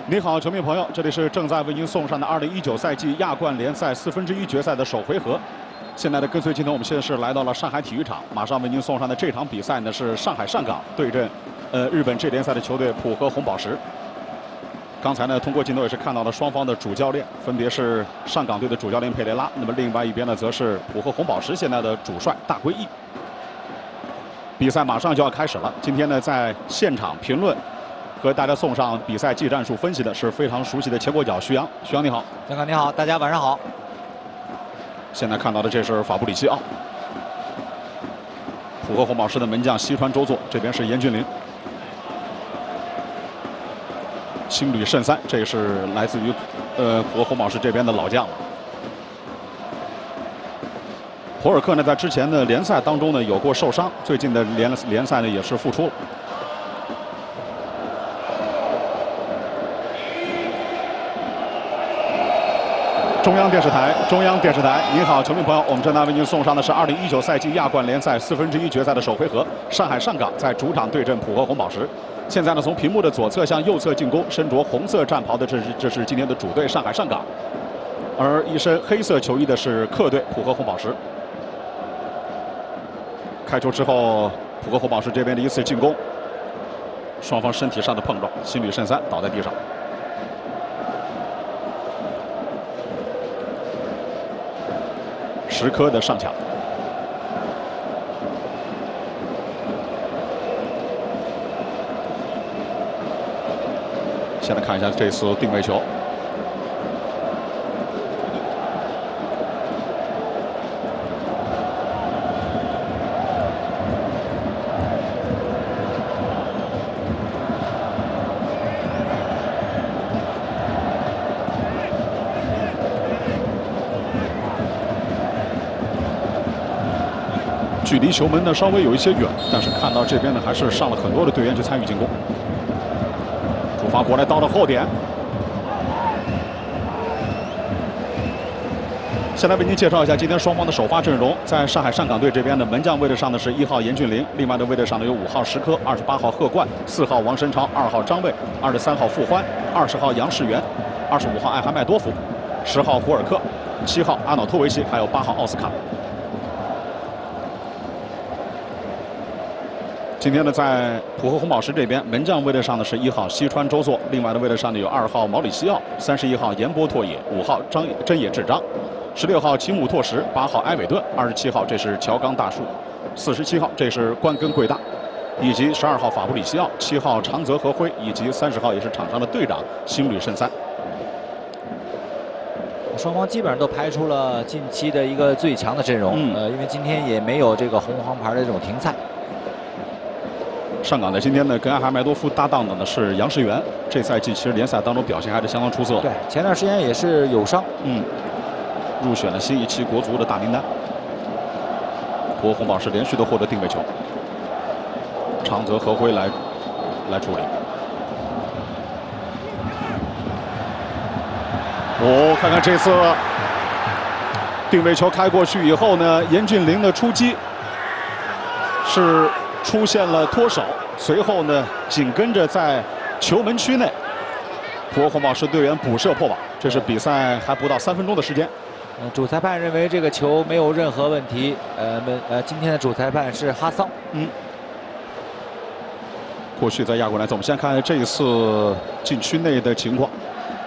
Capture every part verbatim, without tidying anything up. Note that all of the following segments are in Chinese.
你好，球迷朋友，这里是正在为您送上的二零一九赛季亚冠联赛四分之一决赛的首回合。现在的跟随镜头，我们现在是来到了上海体育场，马上为您送上的这场比赛呢是上海上港对阵呃日本 G 联赛的球队浦和红宝石。刚才呢，通过镜头也是看到了双方的主教练，分别是上港队的主教练佩雷拉，那么另外一边呢则是浦和红宝石现在的主帅大归义。比赛马上就要开始了，今天呢在现场评论。 和大家送上比赛技战术分析的是非常熟悉的前国脚徐阳，徐阳你好， 江哥你好，大家晚上好。 现在看到的这是法布里西奥，浦和红宝石的门将西川周作，这边是严俊凌，青旅慎三，这是来自于呃浦和红宝石这边的老将了。普尔克呢，在之前的联赛当中呢有过受伤，最近的联联赛呢也是复出了。 中央电视台，中央电视台，您好，球迷朋友，我们正在为您送上的是二零一九赛季亚冠联赛四分之一决赛的首回合，上海上港在主场对阵浦和红宝石。现在呢，从屏幕的左侧向右侧进攻，身着红色战袍的这是这是今天的主队上海上港，而一身黑色球衣的是客队浦和红宝石。开球之后，浦和红宝石这边的一次进攻，双方身体上的碰撞，新旅慎三倒在地上。 石科的上抢，先来看一下这次定位球，距离球门呢稍微有一些远，但是看到这边呢还是上了很多的队员去参与进攻。出发过来到了后点，先来为您介绍一下今天双方的首发阵容。在上海上港队这边的门将位置上的是一号严俊凌，另外的位置上呢有五号石科、二十八号贺冠、四号王申超、二号张卫、二十三号傅欢、二十号杨世元、二十五号艾哈迈多夫、十号胡尔克、七号阿瑙托维奇，还有八号奥斯卡。 今天呢，在浦和红宝石这边，门将位置上的是一号西川周作，另外的位置上呢有二号毛里西奥，三十一号岩波拓也，五号张真野智章，十六号齐姆拓实，八号埃韦顿，二十七号这是乔冈大树，四十七号这是关根贵大，以及十二号法布里西奥，七号长泽和辉，以及三十号也是场上的队长星吕慎三。 双方基本上都排出了近期的一个最强的阵容，嗯、呃，因为今天也没有这个红黄牌的这种停赛。 上港在今天呢，跟阿哈迈多夫搭档的呢是杨世元，这赛季其实联赛当中表现还是相当出色。 对，前段时间也是有伤， 嗯，入选了新一期国足的大名单。浦和红宝石连续的获得定位球，长泽和辉来来处理。哦，看看这次定位球开过去以后呢，严俊凌的出击是。 出现了脱手，随后呢，紧跟着在球门区内，浦和红宝石队员补射破网。这是比赛还不到三分钟的时间。 嗯，主裁判认为这个球没有任何问题。呃，们呃，今天的主裁判是哈桑。 嗯。过去在亚冠联赛，我们先看这一次禁区内的情况。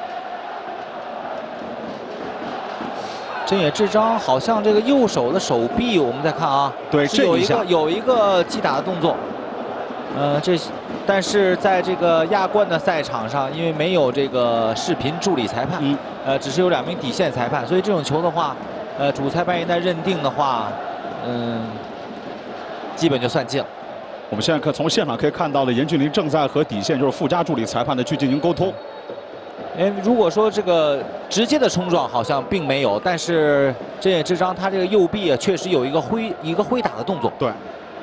真野智章好像这个右手的手臂，我们再看啊， 对， 是有一个有一个击打的动作，呃，这但是在这个亚冠的赛场上，因为没有这个视频助理裁判，嗯、呃，只是有两名底线裁判，所以这种球的话，呃，主裁判一旦认定的话，嗯，基本就算进了。 我们现在可从现场可以看到了，严俊凌正在和底线就是附加助理裁判的去进行沟通。 哎，如果说这个直接的冲撞好像并没有，但是真野智章他这个右臂啊，确实有一个挥一个挥打的动作。 对。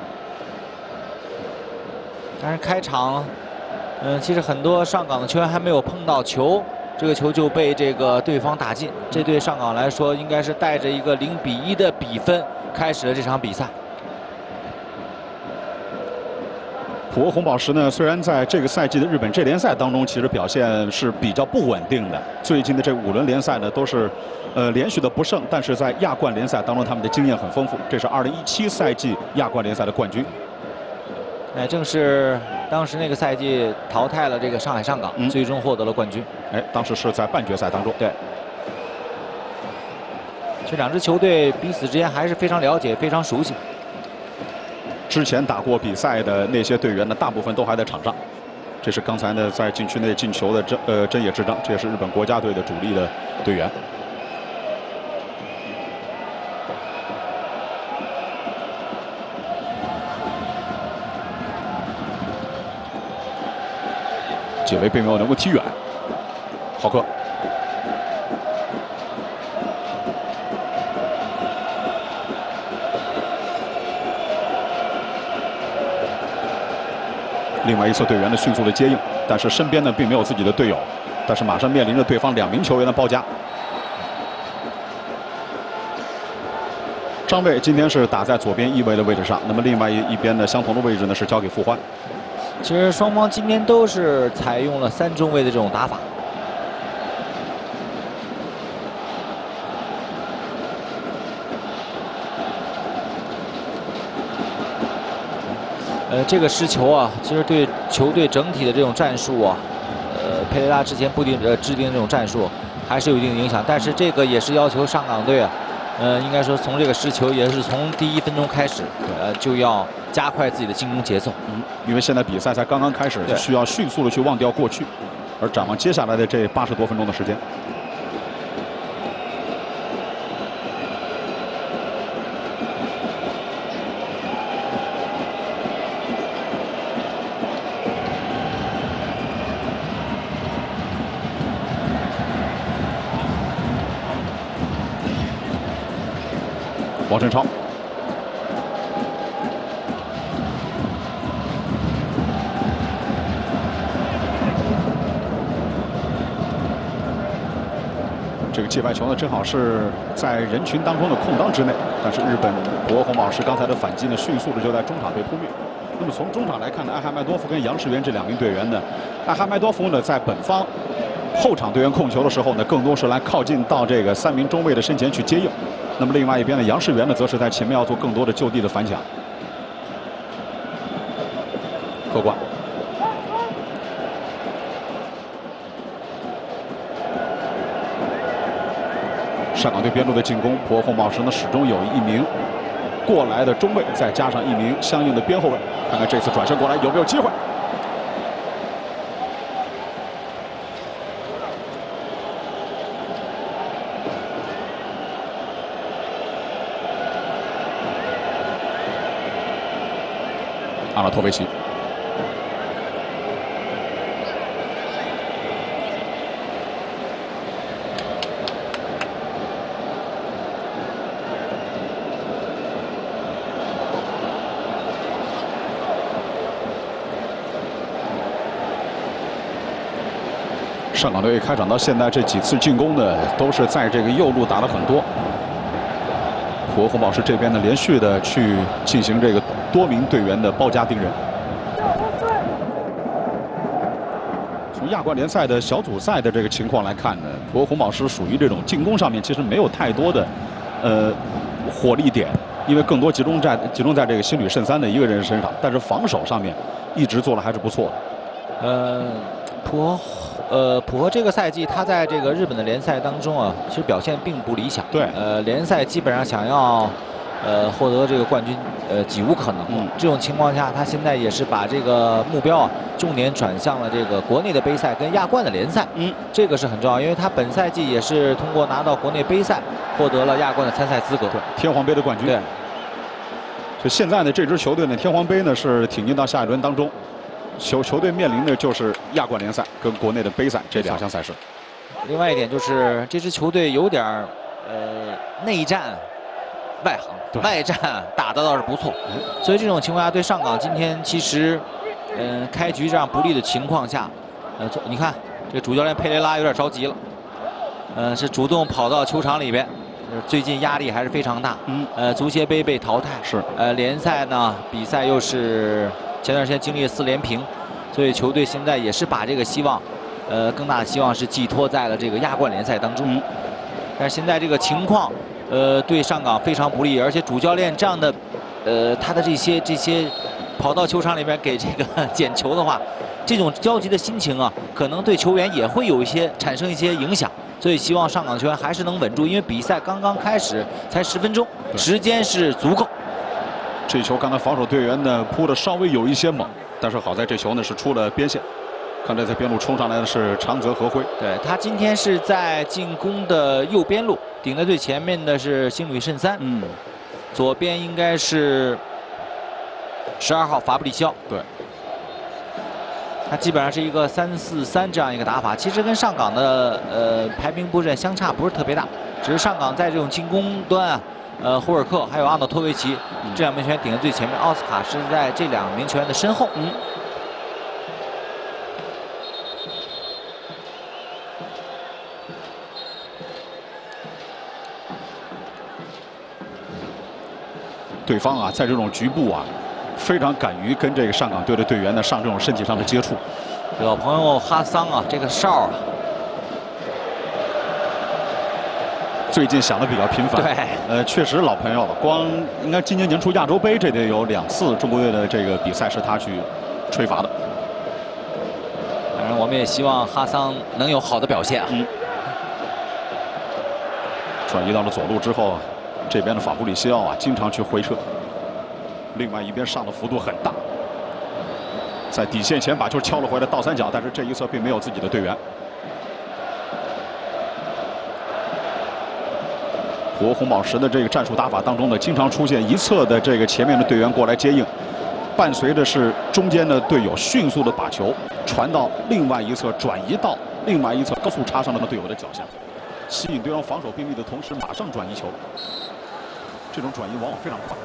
但是开场，嗯、呃，其实很多上港的球员还没有碰到球，这个球就被这个对方打进。这对上港来说，应该是带着一个零比一的比分开始了这场比赛。 浦浦和红宝石呢，虽然在这个赛季的日本 J 联赛当中，其实表现是比较不稳定的。最近的这五轮联赛呢，都是呃连续的不胜，但是在亚冠联赛当中，他们的经验很丰富。这是二零一七赛季亚冠联赛的冠军。 哎，正是当时那个赛季淘汰了这个上海上港，嗯、最终获得了冠军。 哎，当时是在半决赛当中。 对。 这两支球队彼此之间还是非常了解、非常熟悉。 之前打过比赛的那些队员呢，大部分都还在场上。这是刚才呢在禁区内进球的真呃真野智章，这也是日本国家队的主力的队员。解围并没有能够踢远，浩克。 另外一侧队员呢迅速的接应，但是身边呢并没有自己的队友，但是马上面临着对方两名球员的包夹。张卫今天是打在左边翼位的位置上，那么另外一一边呢相同的位置呢是交给傅欢。 其实双方今天都是采用了三中卫的这种打法。 呃，这个失球啊，其实对球队整体的这种战术啊，呃，佩雷拉之前不定呃制定的这种战术还是有一定影响。但是这个也是要求上港队啊，呃，应该说从这个失球也是从第一分钟开始，呃，就要加快自己的进攻节奏。 嗯，因为现在比赛才刚刚开始，需要迅速的去忘掉过去，而展望接下来的这八十多分钟的时间。 王振超，这个界外球呢，正好是在人群当中的空当之内，但是日本浦和红宝石刚才的反击呢，迅速的就在中场被扑灭。那么从中场来看呢，艾哈迈多夫跟杨世元这两名队员呢，艾哈迈多夫呢在本方后场队员控球的时候呢，更多是来靠近到这个三名中卫的身前去接应。 那么另外一边呢，杨世元呢，则是在前面要做更多的就地的反抢。客观，上港队边路的进攻，浦和红宝石呢始终有一名过来的中卫，再加上一名相应的边后卫，看看这次转身过来有没有机会。 阿拉托维奇，上港队开场到现在这几次进攻呢，都是在这个右路打了很多。浦和红宝石这边呢，连续的去进行这个。 多名队员的包夹盯人。从亚冠联赛的小组赛的这个情况来看呢，浦和红宝石属于这种进攻上面其实没有太多的呃火力点，因为更多集中在集中在这个新吕慎三的一个人身上，但是防守上面一直做的还是不错的。 呃，浦和呃浦和这个赛季他在这个日本的联赛当中啊，其实表现并不理想。 对， 呃，联赛基本上想要。 呃，获得这个冠军，呃，几无可能。嗯，这种情况下，他现在也是把这个目标啊，重点转向了这个国内的杯赛跟亚冠的联赛。嗯，这个是很重要，因为他本赛季也是通过拿到国内杯赛，获得了亚冠的参赛资格。 对，天皇杯的冠军。对。所以现在呢，这支球队呢，天皇杯呢是挺进到下一轮当中，球球队面临的就是亚冠联赛跟国内的杯赛这两项赛事。 另外一点就是这支球队有点儿呃内战。 外行外战打得倒是不错，所以这种情况下对上港今天其实，嗯、呃，开局这样不利的情况下，呃，你看这个主教练佩雷拉有点着急了，呃，是主动跑到球场里边，最近压力还是非常大，嗯，呃，足协杯被淘汰， 是， 呃，联赛呢比赛又是前段时间经历了四连平，所以球队现在也是把这个希望，呃，更大的希望是寄托在了这个亚冠联赛当中。嗯、但是现在这个情况，呃，对上港非常不利，而且主教练这样的，呃，他的这些这些跑到球场里边给这个捡球的话，这种焦急的心情啊，可能对球员也会有一些产生一些影响。 所以希望上港球员还是能稳住，因为比赛刚刚开始，才十分钟，时间是足够。 这球刚才防守队员呢扑的稍微有一些猛，但是好在这球呢是出了边线。看来在边路冲上来的是长泽和辉， 对他今天是在进攻的右边路，顶在最前面的是星吕慎三，嗯，左边应该是十二号法布里西奥， 对。 他基本上是一个三四三这样一个打法，其实跟上港的呃排兵布阵相差不是特别大，只是上港在这种进攻端啊，呃胡尔克还有阿诺托维奇、嗯、这两名球员顶在最前面，奥斯卡是在这两名球员的身后。嗯。 对方啊，在这种局部啊。 非常敢于跟这个上港队的队员呢上这种身体上的接触。 老朋友哈桑啊，这个哨啊， 最近响的比较频繁。 对， 呃，确实老朋友了。光应该今年年初亚洲杯，这得有两次中国队的这个比赛是他去吹罚的。 当然，我们也希望哈桑能有好的表现啊。嗯。 转移到了左路之后，这边的法布里西奥啊，经常去回撤。 另外一边上的幅度很大，在底线前把球敲了回来倒三角，但是这一侧并没有自己的队员。活红宝石的这个战术打法当中呢，经常出现一侧的这个前面的队员过来接应，伴随着是中间的队友迅速的把球传到另外一侧，转移到另外一侧，高速插上了队友的脚下，吸引对方防守并立的同时，马上转移球。这种转移往往非常快。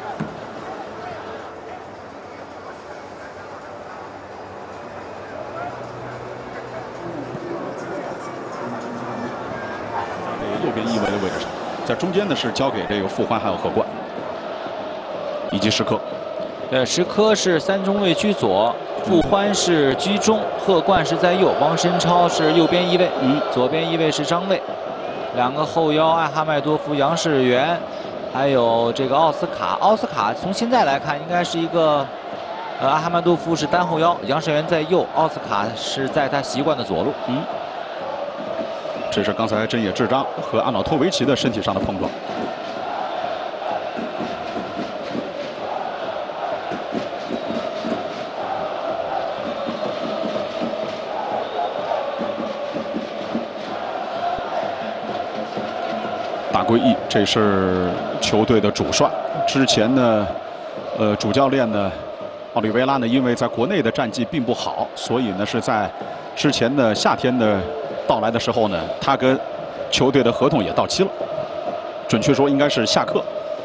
右边翼位的位置上，在中间呢是交给这个傅欢还有何冠，以及石科。 对，石科是三中卫居左，傅欢是居中，贺冠是在右，王申超是右边翼位，嗯，左边翼位是张卫，两个后腰艾哈迈多夫、杨世元，还有这个奥斯卡。奥斯卡从现在来看，应该是一个，呃，艾哈迈多夫是单后腰，杨世元在右，奥斯卡是在他习惯的左路，嗯。 这是刚才真野智章和阿瑙托维奇的身体上的碰撞。大归义，这是球队的主帅。之前呢，呃，主教练呢，奥利维拉呢，因为在国内的战绩并不好，所以呢是在之前的夏天的。 到来的时候呢，他跟球队的合同也到期了，准确说应该是下课。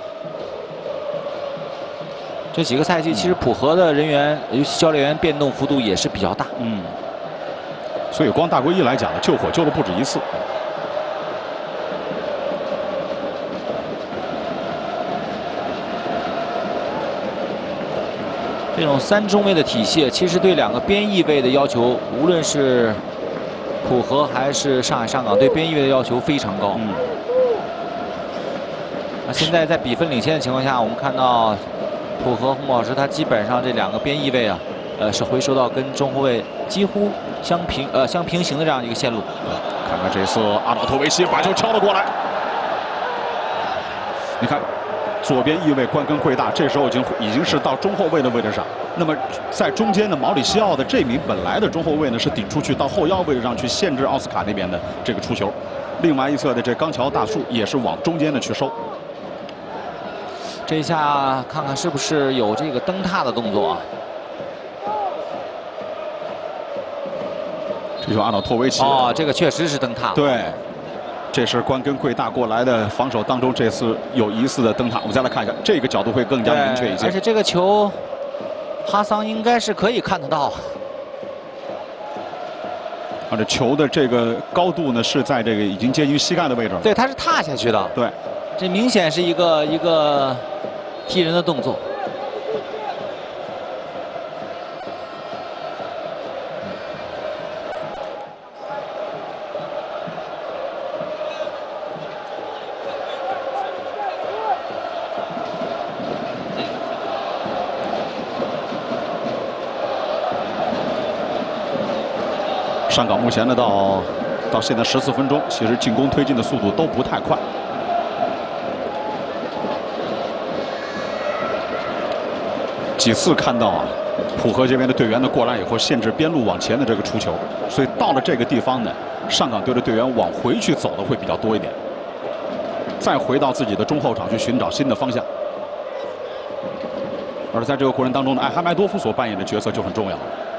这几个赛季其实浦和的人员，尤其教练员变动幅度也是比较大。嗯， 所以光大归一来讲呢，救火救了不止一次。 这种三中卫的体系，其实对两个边翼位的要求，无论是 浦和还是上海上港对边翼位的要求非常高。嗯。那现在在比分领先的情况下，我们看到浦和红宝石，他基本上这两个边翼位啊，呃，是回收到跟中后卫几乎相平呃相平行的这样一个线路。 看看这次阿瑙托维奇把球敲了过来，你看。 左边翼位关根贵大，这时候已经已经是到中后卫的位置上。那么在中间的毛里西奥的这名本来的中后卫呢，是顶出去到后腰位置上去限制奥斯卡那边的这个出球。另外一侧的这钢桥大树也是往中间的去收。 这一下看看是不是有这个蹬踏的动作啊？ 这就阿瑙托维奇。 哦，这个确实是蹬踏。 对。 这是关根贵大过来的防守当中，这次有疑似的蹬踏。我们再来看一下，这个角度会更加明确一些。 而且这个球，哈桑应该是可以看得到。 啊，这球的这个高度呢，是在这个已经接近膝盖的位置了。 对，他是踏下去的。 对， 这明显是一个一个踢人的动作。 上港目前呢到到现在十四分钟，其实进攻推进的速度都不太快。几次看到啊，浦和这边的队员呢过来以后限制边路往前的这个出球，所以到了这个地方呢，上港队的队员往回去走的会比较多一点，再回到自己的中后场去寻找新的方向。而在这个过程当中呢，艾哈迈多夫所扮演的角色就很重要了。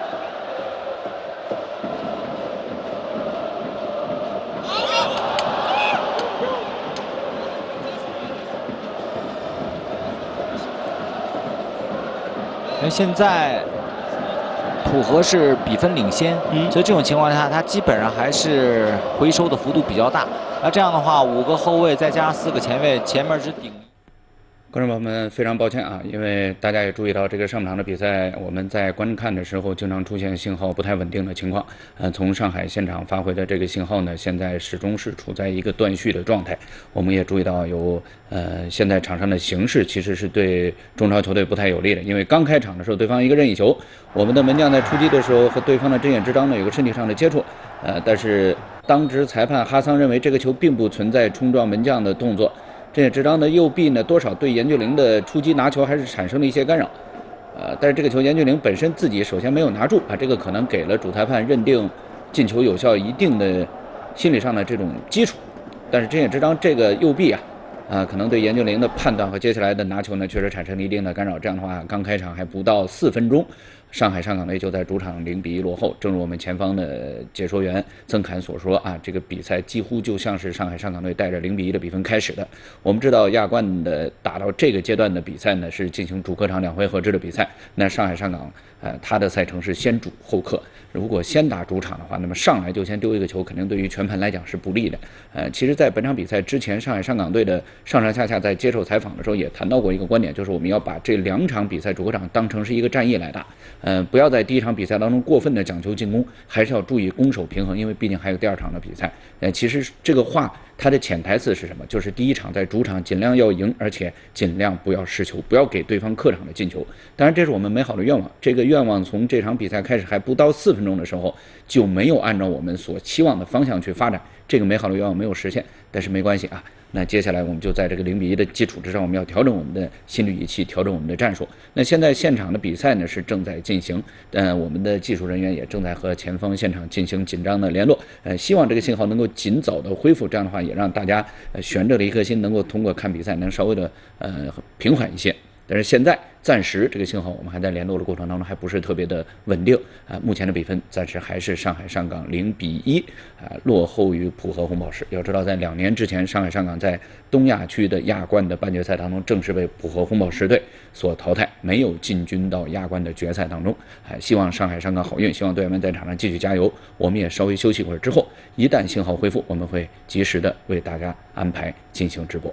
因为现在浦和是比分领先，嗯，所以这种情况下，他基本上还是回收的幅度比较大。那这样的话，五个后卫再加上四个前卫，前面只顶。 观众朋友们，非常抱歉啊，因为大家也注意到，这个上场的比赛，我们在观看的时候经常出现信号不太稳定的情况。呃，从上海现场发回的这个信号呢，现在始终是处在一个断续的状态。我们也注意到有，呃，现在场上的形势其实是对中超球队不太有利的，因为刚开场的时候，对方一个任意球，我们的门将在出击的时候和对方的针眼之章呢有个身体上的接触，呃，但是当值裁判哈桑认为这个球并不存在冲撞门将的动作。针眼之章的右臂呢，多少对严俊凌的出击拿球还是产生了一些干扰，呃，但是这个球严俊凌本身自己首先没有拿住啊，这个可能给了主裁判认定进球有效一定的心理上的这种基础，但是针眼之章这个右臂啊，啊、呃，可能对严俊凌的判断和接下来的拿球呢，确实产生了一定的干扰。这样的话，刚开场还不到四分钟。上海上港队就在主场零比一落后。正如我们前方的解说员曾侃所说啊，这个比赛几乎就像是上海上港队带着零比一的比分开始的。我们知道亚冠的打到这个阶段的比赛呢，是进行主客场两回合制的比赛。那上海上港呃，它的赛程是先主后客。如果先打主场的话，那么上来就先丢一个球，肯定对于全盘来讲是不利的。呃，其实，在本场比赛之前，上海上港队的上上下下在接受采访的时候也谈到过一个观点，就是我们要把这两场比赛主客场当成是一个战役来打。呃，不要在第一场比赛当中过分的讲求进攻，还是要注意攻守平衡，因为毕竟还有第二场的比赛。呃，其实这个话它的潜台词是什么？就是第一场在主场尽量要赢，而且尽量不要失球，不要给对方客场的进球。当然，这是我们美好的愿望。这个愿望从这场比赛开始还不到四分钟的时候就没有按照我们所期望的方向去发展，这个美好的愿望没有实现，但是没关系啊。那接下来我们就在这个零比一的基础之上，我们要调整我们的心理语气，调整我们的战术。那现在现场的比赛呢是正在进行，呃，我们的技术人员也正在和前方现场进行紧张的联络，呃，希望这个信号能够尽早的恢复，这样的话也让大家呃悬着的一颗心能够通过看比赛能稍微的呃平缓一些。但是现在暂时这个信号我们还在联络的过程当中还不是特别的稳定啊、呃，目前的比分暂时还是上海上港零比一啊，落后于浦和红宝石。要知道，在两年之前，上海上港在东亚区的亚冠的半决赛当中，正式被浦和红宝石队所淘汰，没有进军到亚冠的决赛当中。啊、呃，希望上海上港好运，希望队员们在场上继续加油。我们也稍微休息一会儿之后，一旦信号恢复，我们会及时的为大家安排进行直播。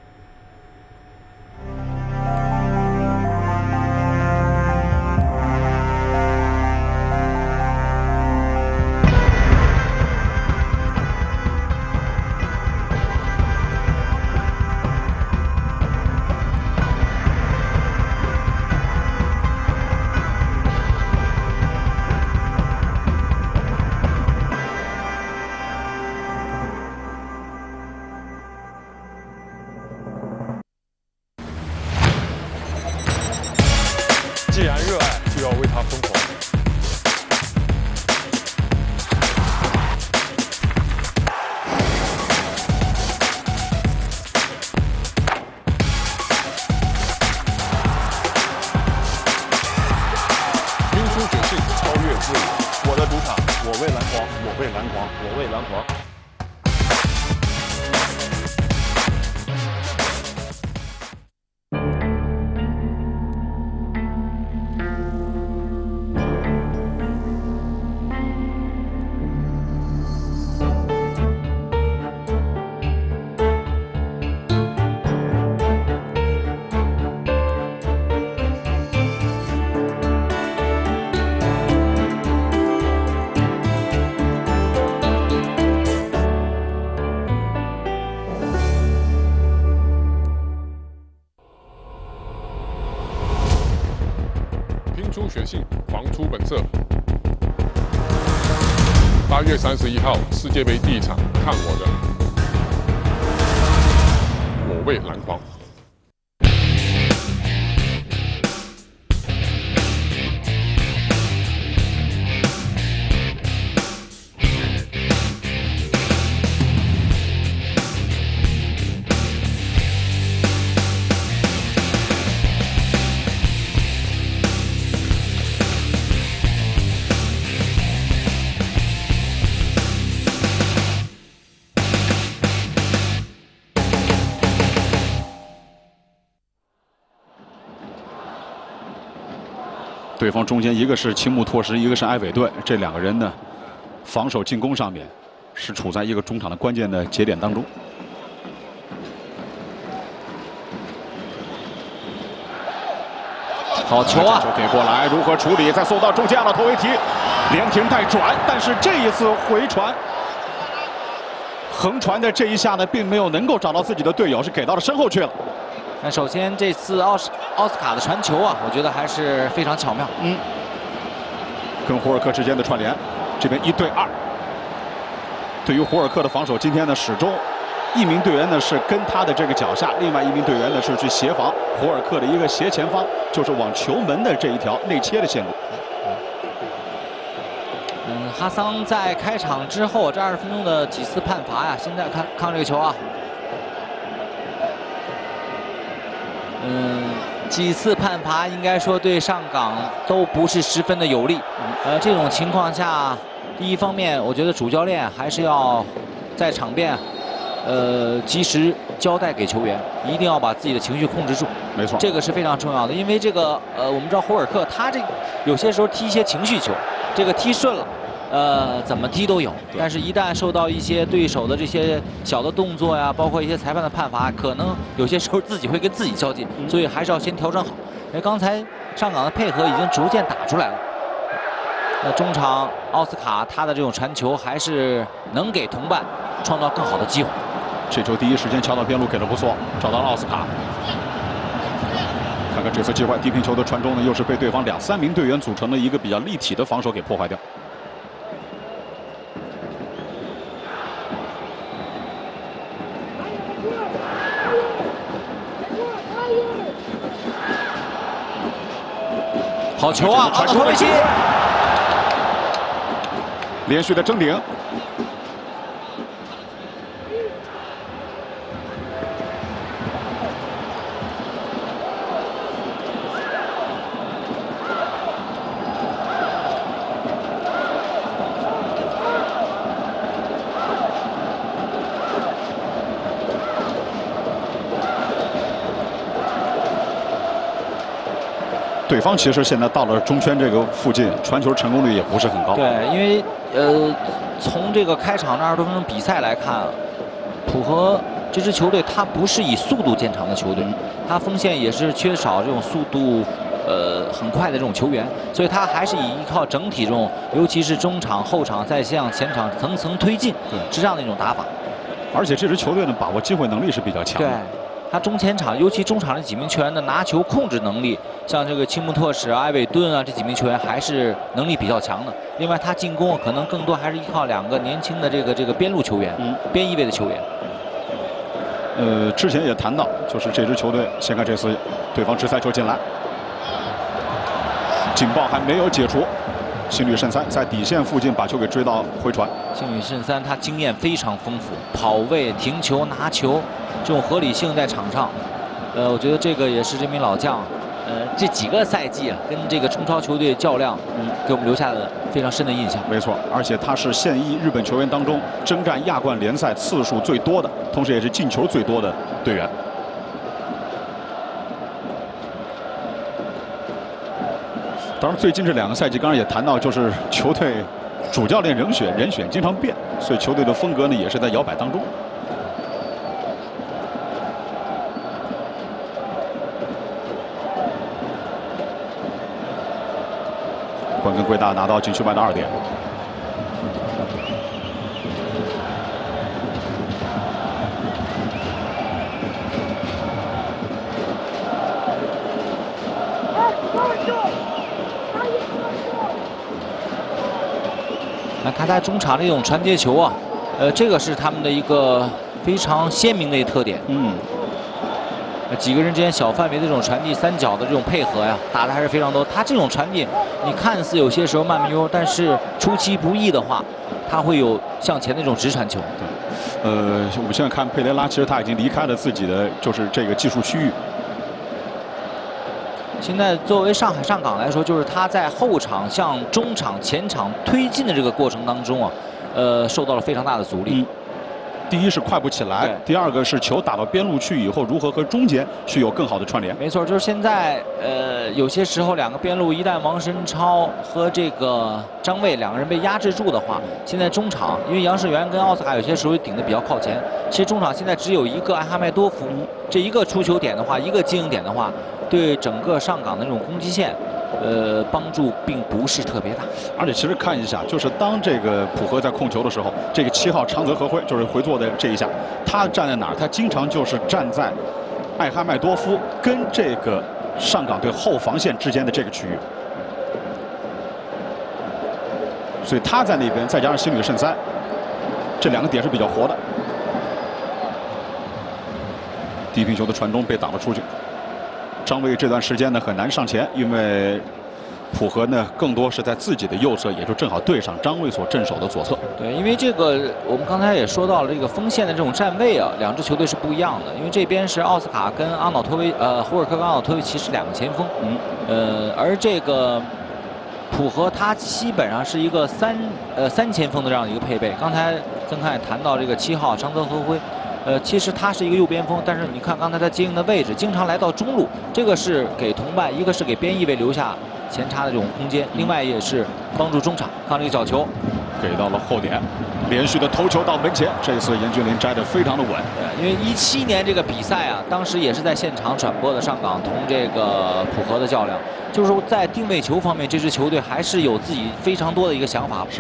既然热爱，就要为它疯狂。拼出决心，超越自我。我的主场，我为篮皇，我为篮皇，我为篮皇。拼出血性，防出本色。 八月三十一号世界杯第一场，看我的，我为篮筐。 对方中间一个是青木拓实，一个是埃韦顿，这两个人呢，防守进攻上面是处在一个中场的关键的节点当中。 好球啊！ 球给过来，如何处理？再送到中间了，托维提连停带转，但是这一次回传，横传的这一下呢，并没有能够找到自己的队友，是给到了身后去了。 那首先，这次奥斯奥斯卡的传球啊，我觉得还是非常巧妙。 嗯，跟胡尔克之间的串联，这边一对二。对于胡尔克的防守，今天呢始终一名队员呢是跟他的这个脚下，另外一名队员呢是去协防胡尔克的一个斜前方，就是往球门的这一条内切的线路。 嗯，哈桑在开场之后这二十分钟的几次判罚呀，现在看看这个球啊。 嗯，几次判罚应该说对上港都不是十分的有利。呃，这种情况下，第一方面，我觉得主教练还是要在场边，呃，及时交代给球员，一定要把自己的情绪控制住。 没错， 这个是非常重要的，因为这个呃，我们知道胡尔克他这有些时候踢一些情绪球，这个踢顺了。 呃，怎么踢都有，但是一旦受到一些对手的这些小的动作呀，包括一些裁判的判罚，可能有些时候自己会跟自己较劲，所以还是要先调整好。因为刚才上港的配合已经逐渐打出来了。那中场奥斯卡他的这种传球还是能给同伴创造更好的机会。 这球第一时间敲到边路给的不错，找到了奥斯卡。看看这次机会，低平球的传中呢，又是被对方两三名队员组成的一个比较立体的防守给破坏掉。 好球啊！阿诺托维奇连续的争顶，对方其实现在到了中圈这个附近，传球成功率也不是很高。 对，因为呃，从这个开场的二十多分钟比赛来看，浦和这支球队它不是以速度见长的球队，它锋线也是缺少这种速度呃很快的这种球员，所以它还是以依靠整体这种，尤其是中场、后场再向前场层层推进， 对， 是这样的一种打法。 而且这支球队呢，把握机会能力是比较强的。 对。 他中前场，尤其中场的几名球员的拿球控制能力，像这个青木特史、埃韦顿啊，这几名球员还是能力比较强的。另外，他进攻可能更多还是依靠两个年轻的这个这个边路球员，嗯，边翼位的球员。 呃，之前也谈到，就是这支球队，先看这次对方直塞球进来，警报还没有解除，新吕慎三在底线附近把球给追到回传。 新吕慎三他经验非常丰富，跑位、停球、拿球。 这种合理性在场上，呃，我觉得这个也是这名老将，呃，这几个赛季啊，跟这个中超球队较量，嗯，给我们留下了非常深的印象。 没错，而且他是现役日本球员当中征战亚冠联赛次数最多的，同时也是进球最多的队员。当然，最近这两个赛季，刚刚也谈到，就是球队主教练人选人选经常变，所以球队的风格呢也是在摇摆当中。 关根贵大拿到禁区外的二点， 那他在中场这种传接球啊，呃，这个是他们的一个非常鲜明的一个特点。 嗯， 几个人之间小范围的这种传递，三角的这种配合呀，打的还是非常多。他这种传递，你看似有些时候慢慢悠，但是出其不意的话，他会有向前的这种直传球。 对，呃，我们现在看佩雷拉，其实他已经离开了自己的就是这个技术区域。 现在作为上海上港来说，就是他在后场向中场、前场推进的这个过程当中啊，呃，受到了非常大的阻力。 嗯，第一是快不起来，第二个是球打到边路去以后，如何和中间去有更好的串联。 没错，就是现在呃，有些时候两个边路一旦王申超和这个张卫两个人被压制住的话，现在中场因为杨世元跟奥斯卡有些时候顶得比较靠前，其实中场现在只有一个艾哈迈多夫，这一个出球点的话，一个经营点的话，对整个上港的这种攻击线。呃，帮助并不是特别大， 而且其实看一下，就是当这个普和在控球的时候，这个七号长泽和辉就是回做的这一下，他站在哪儿？他经常就是站在艾哈迈多夫跟这个上港队后防线之间的这个区域，所以他在那边，再加上新吕圣三，这两个点是比较活的。低平球的传中被挡了出去。张卫这段时间呢很难上前，因为普和呢更多是在自己的右侧，也就正好对上张卫所镇守的左侧。 对，因为这个我们刚才也说到了，这个锋线的这种站位啊，两支球队是不一样的。因为这边是奥斯卡跟阿瑙托维，呃，胡尔克跟阿瑙托维奇是两个前锋，嗯，呃，而这个普和他基本上是一个三呃三前锋的这样的一个配备。刚才曾看也谈到这个七号长泽和辉。呃，其实他是一个右边锋，但是你看刚才他接应的位置，经常来到中路，这个是给同伴，一个是给边翼位留下前插的这种空间，另外也是帮助中场。看这个角球， 给到了后点，连续的头球到门前，这次严俊凌摘得非常的稳。 对，因为一七年这个比赛啊，当时也是在现场转播的上港同这个普和的较量，就是说在定位球方面，这支球队还是有自己非常多的一个想法。 是。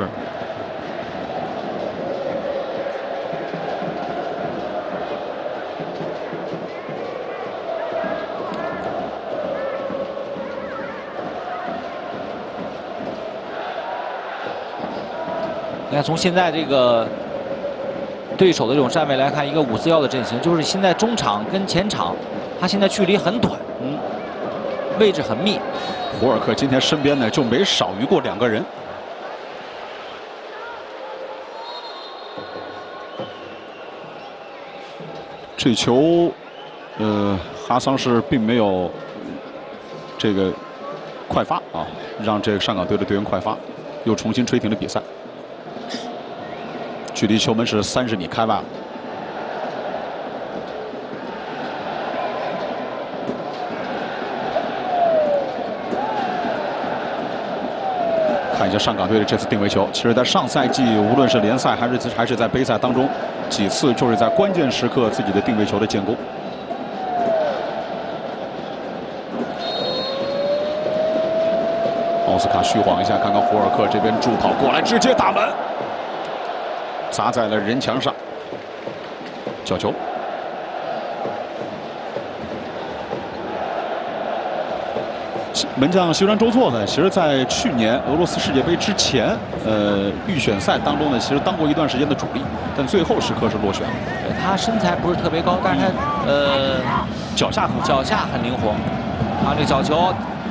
你看，从现在这个对手的这种站位来看，一个五四幺的阵型，就是现在中场跟前场，他现在距离很短，嗯，位置很密。 胡尔克今天身边呢就没少于过两个人。这球，呃，哈桑是并没有这个快发啊，让这个上港队的队员快发，又重新吹停了比赛。距离球门是三十米开外了。看一下上港队的这次定位球，其实，在上赛季无论是联赛还是还是在杯赛当中，几次就是在关键时刻自己的定位球的建功。奥斯卡虚晃一下，看看胡尔克这边助跑过来，直接打门。砸在了人墙上，角球。门将西川周作呢，其实在去年俄罗斯世界杯之前，呃，预选赛当中呢，其实当过一段时间的主力，但最后时刻是落选了。 他身材不是特别高，但是他呃脚下很脚下很灵活。啊，这个角球。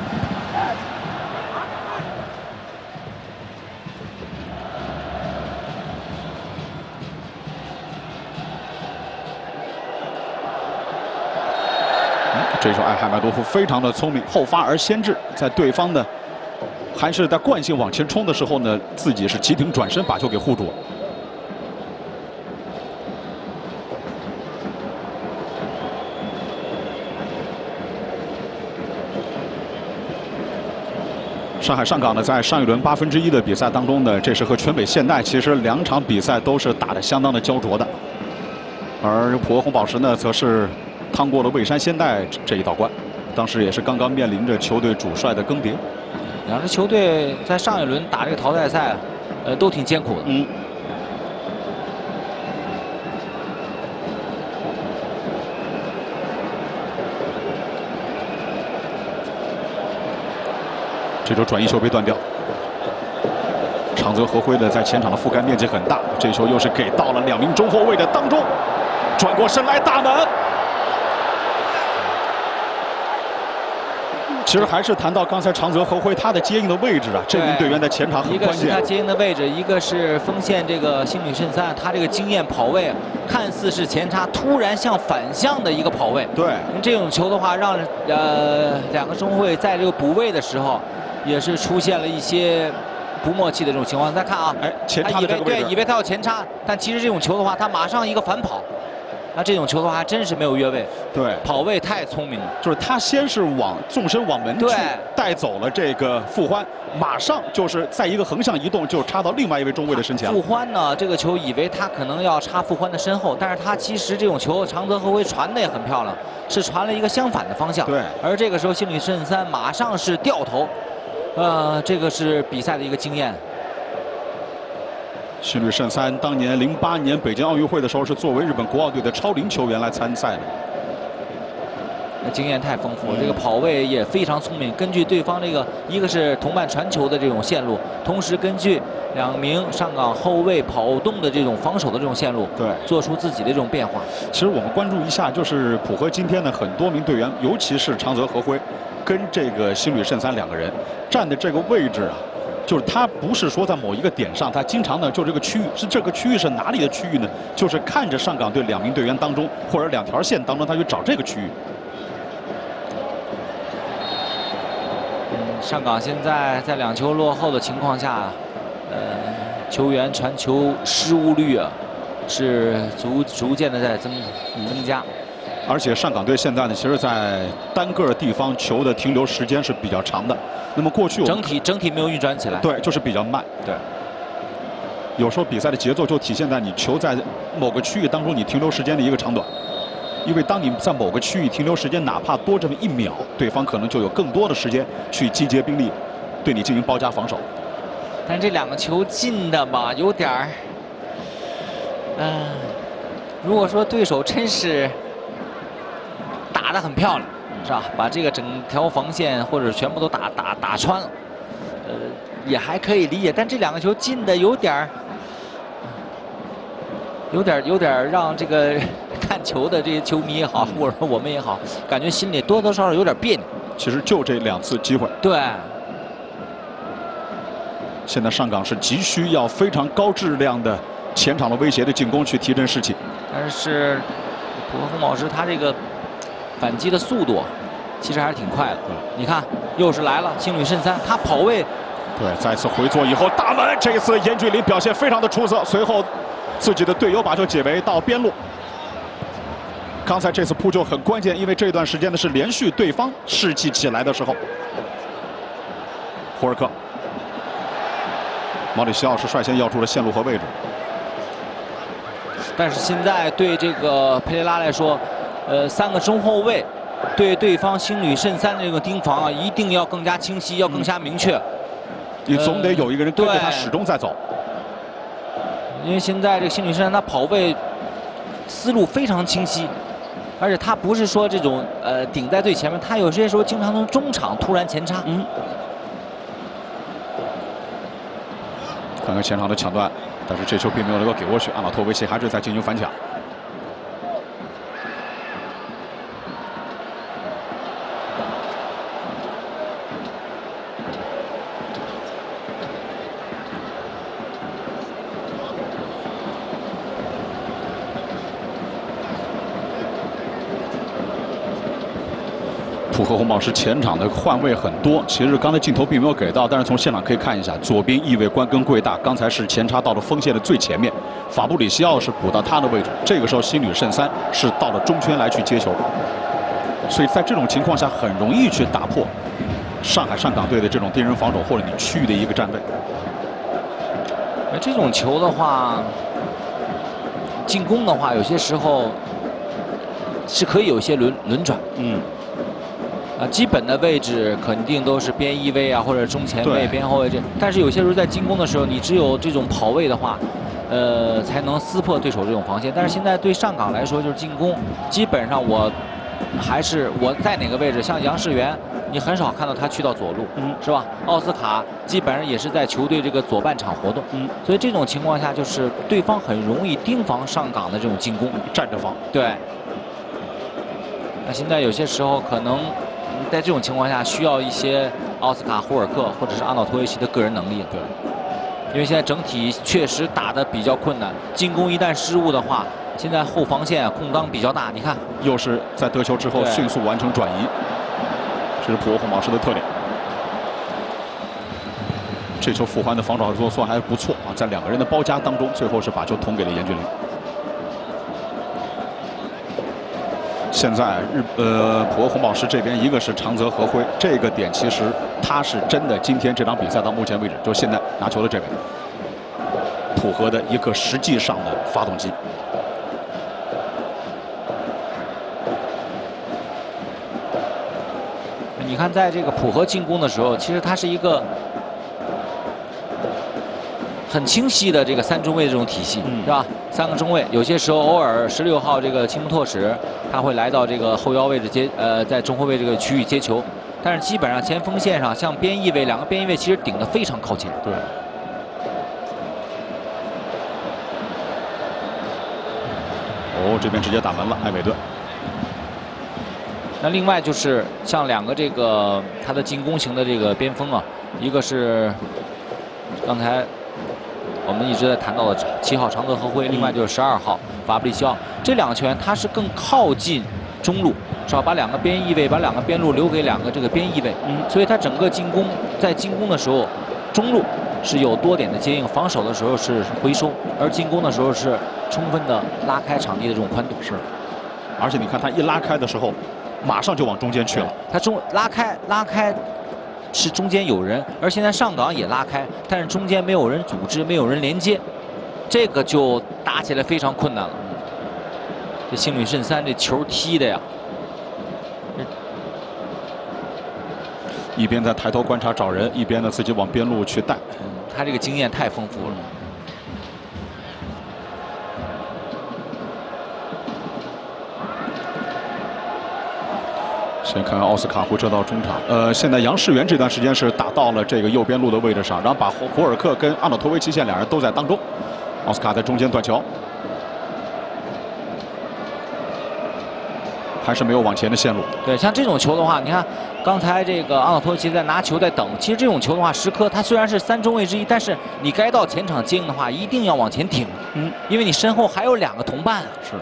这时候艾哈迈多夫非常的聪明，后发而先至，在对方呢还是在惯性往前冲的时候呢，自己是急停转身把球给护住了。上海上港呢，在上一轮八分之一的比赛当中呢，这是和全北现代其实两场比赛都是打得相当的焦灼的，而普和红宝石呢，则是趟过了蔚山仙代这一道关，当时也是刚刚面临着球队主帅的更迭。 两支球队在上一轮打这个淘汰赛，呃，都挺艰苦的。嗯。这球转移球被断掉。 长泽和辉的在前场的覆盖面积很大，这球又是给到了两名中后卫的当中，转过身来大门。其实还是谈到刚才长泽和辉他的接应的位置啊，这名队员在前场很关键。 一个是他接应的位置，一个是锋线这个星吕慎三，他这个经验跑位，看似是前插，突然向反向的一个跑位。 对， 这种球的话，让呃两个中后卫在这个补位的时候，也是出现了一些不默契的这种情况。再看啊， 哎，前插的这个位置， 对，以为他要前插，但其实这种球的话，他马上一个反跑。那这种球的话，还真是没有越位。 对， 跑位太聪明了。 就是他先是往纵身往门去带走了这个傅欢，马上就是在一个横向移动，就插到另外一位中卫的身前。 傅欢呢，这个球以为他可能要插傅欢的身后，但是他其实这种球长泽和辉传的也很漂亮，是传了一个相反的方向。 对。而这个时候星吕慎三马上是掉头，呃，这个是比赛的一个经验。 星吕慎三当年零八年北京奥运会的时候是作为日本国奥队的超龄球员来参赛的， 经验太丰富，这个跑位也非常聪明。根据对方这个一个是同伴传球的这种线路，同时根据两名上港后卫跑动的这种防守的这种线路， 对， 做出自己的这种变化。 其实我们关注一下，就是浦和今天的很多名队员，尤其是长泽和辉跟这个星吕慎三两个人站的这个位置啊。就是他不是说在某一个点上，他经常呢就这个区域是这个区域是哪里的区域呢？就是看着上港队两名队员当中或者两条线当中，他去找这个区域。 嗯，上港现在在两球落后的情况下，呃，球员传球失误率啊是逐逐渐的在增增加。 而且上港队现在呢，其实，在单个地方球的停留时间是比较长的。那么过去我整体整体没有运转起来， 对，就是比较慢。 对， 有时候比赛的节奏就体现在你球在某个区域当中你停留时间的一个长短。因为当你在某个区域停留时间哪怕多这么一秒，对方可能就有更多的时间去集结兵力，对你进行包夹防守。 但这两个球进的吧，有点儿，嗯、呃，如果说对手真是。打得很漂亮，是吧？把这个整条防线或者全部都打打打穿了，呃，也还可以理解。但这两个球进的有点儿，有点有点让这个看球的这些球迷也好，或者说我们也好，感觉心里多多少少有点别扭。 其实就这两次机会。 对。 现在上港是急需要非常高质量的前场的威胁的进攻去提振士气。 但是浦和红宝石他这个。反击的速度其实还是挺快的。你看，又是来了星吕慎三，他跑位， 对，再次回做以后，大门这次严俊林表现非常的出色，随后自己的队友把球解围到边路。刚才这次扑救很关键，因为这段时间呢是连续对方士气起来的时候。胡尔克，毛里西奥是率先要出了线路和位置， 但是现在对这个佩雷拉来说。呃，三个中后卫对对方星吕慎三的这个盯防啊，一定要更加清晰，要更加明确。 你总得有一个人跟着他始终在走。 因为现在这个星吕慎三他跑位思路非常清晰，而且他不是说这种呃顶在最前面，他有些时候经常从中场突然前插。 嗯。看看前场的抢断，但是这球并没有能够给过去，阿纳托维奇还是在进行反抢。浦和红宝石前场的换位很多，其实刚才镜头并没有给到，但是从现场可以看一下，左边翼位关跟贵大刚才是前插到了锋线的最前面，法布里西奥是补到他的位置，这个时候星吕慎三是到了中圈来去接球，所以在这种情况下很容易去打破上海上港队的这种盯人防守或者你区域的一个站位。 这种球的话，进攻的话，有些时候是可以有一些轮轮转， 嗯。 啊，基本的位置肯定都是边翼位啊，或者中前卫、边后卫这。但是有些时候在进攻的时候，你只有这种跑位的话，呃，才能撕破对手这种防线。但是现在对上港来说，就是进攻，基本上我还是我在哪个位置，像杨世元，你很少看到他去到左路，嗯，是吧？奥斯卡基本上也是在球队这个左半场活动，嗯，所以这种情况下，就是对方很容易盯防上港的这种进攻， 站着防。对。 那现在有些时候可能在这种情况下，需要一些奥斯卡、胡尔克或者是阿瑙托维奇的个人能力。 对。 因为现在整体确实打得比较困难，进攻一旦失误的话。 现在后防线空当比较大，你看， 又是在得球之后迅速完成转移，这是普欧红宝石的特点。这球傅欢的防守做算还不错啊，在两个人的包夹当中，最后是把球捅给了严俊凌。现在日呃普欧红宝石这边一个是长泽和辉，这个点其实他是真的今天这场比赛到目前为止，就现在拿球的这位，浦和的一个实际上的发动机。 你看，在这个浦和进攻的时候，其实它是一个很清晰的这个三中卫的这种体系，嗯、是吧？三个中卫，有些时候偶尔十六号这个青木拓史他会来到这个后腰位置接，呃，在中后卫这个区域接球，但是基本上前锋线上，像边翼位两个边翼位其实顶得非常靠前。 对。哦，这边直接打门了，艾维顿。 那另外就是像两个这个他的进攻型的这个边锋啊，一个是刚才我们一直在谈到的七号长泽和辉，另外就是十二号法布里西奥。这两个球员他是更靠近中路，是吧？把两个边翼位，把两个边路留给两个这个边翼位，嗯，所以他整个进攻在进攻的时候，中路是有多点的接应，防守的时候是回收，而进攻的时候是充分的拉开场地的这种宽度。 是，而且你看他一拉开的时候。 马上就往中间去了， 他中拉开拉开，是中间有人，而现在上港也拉开，但是中间没有人组织，没有人连接，这个就打起来非常困难了。这星吕慎三这球踢的呀， 一边在抬头观察找人，一边呢自己往边路去带， 嗯、他这个经验太丰富了。 先看看奥斯卡回撤到中场，呃，现在杨世元这段时间是打到了这个右边路的位置上，然后把胡胡尔克跟阿瑙托维奇线两人都在当中，奥斯卡在中间断球，还是没有往前的线路。 对，像这种球的话，你看刚才这个阿瑙托维奇在拿球在等，其实这种球的话，时刻他虽然是三中卫之一，但是你该到前场接应的话，一定要往前挺，嗯，因为你身后还有两个同伴啊。 是，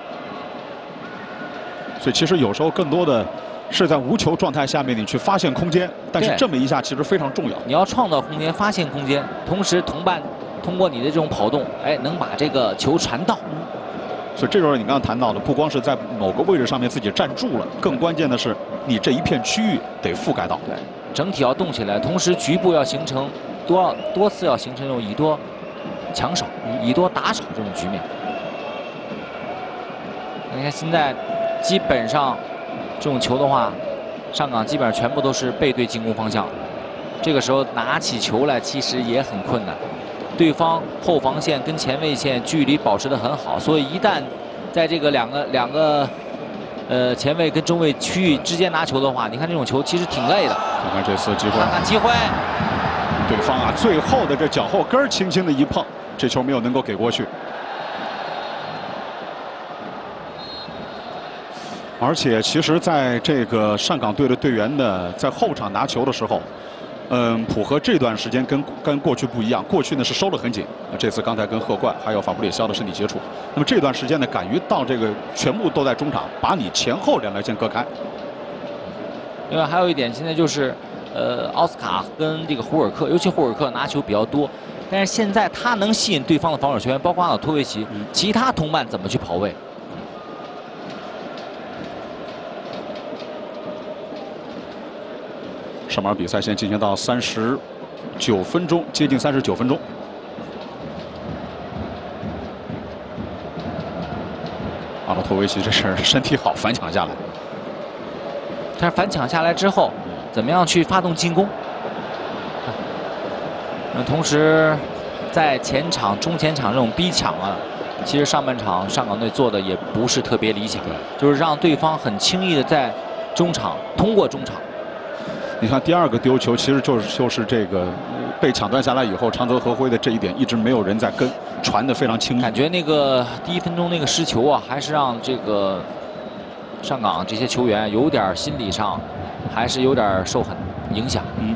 所以其实有时候更多的。 是在无球状态下面，你去发现空间，但是这么一下其实非常重要。 你要创造空间，发现空间，同时同伴通过你的这种跑动，哎，能把这个球传到。 所以这就是你刚刚谈到的，不光是在某个位置上面自己站住了，更关键的是你这一片区域得覆盖到。 对，整体要动起来，同时局部要形成多多次要形成这种以多抢手、以多打少这种局面。你看现在基本上。 这种球的话，上港基本上全部都是背对进攻方向，这个时候拿起球来其实也很困难。对方后防线跟前卫线距离保持得很好，所以一旦在这个两个两个呃前卫跟中卫区域之间拿球的话，你看这种球其实挺累的。 看看这次机会， 看看机会， 对方啊最后的这脚后跟轻轻的一碰，这球没有能够给过去。 而且，其实在这个上港队的队员呢，在后场拿球的时候，嗯，浦和这段时间跟跟过去不一样，过去呢是收得很紧，这次刚才跟贺冠还有法布里肖的身体接触，那么这段时间呢，敢于到这个全部都在中场，把你前后两条线隔开。 另外还有一点，现在就是，呃，奥斯卡跟这个胡尔克，尤其胡尔克拿球比较多，但是现在他能吸引对方的防守球员，包括阿瑙托维奇，嗯、其他同伴怎么去跑位？ 上半比赛现在进行到三十九分钟，接近三十九分钟。阿瑙托维奇这是身体好，反抢下来。 但是反抢下来之后，怎么样去发动进攻？那同时，在前场、中前场这种逼抢啊， 其实上半场上港队做的也不是特别理想，就是让对方很轻易的在中场通过中场。 你看第二个丢球，其实就是就是这个被抢断下来以后，长泽和辉的这一点一直没有人在跟，传的非常轻易。 感觉那个第一分钟那个失球啊，还是让这个上港这些球员有点心理上还是有点受很影响。嗯。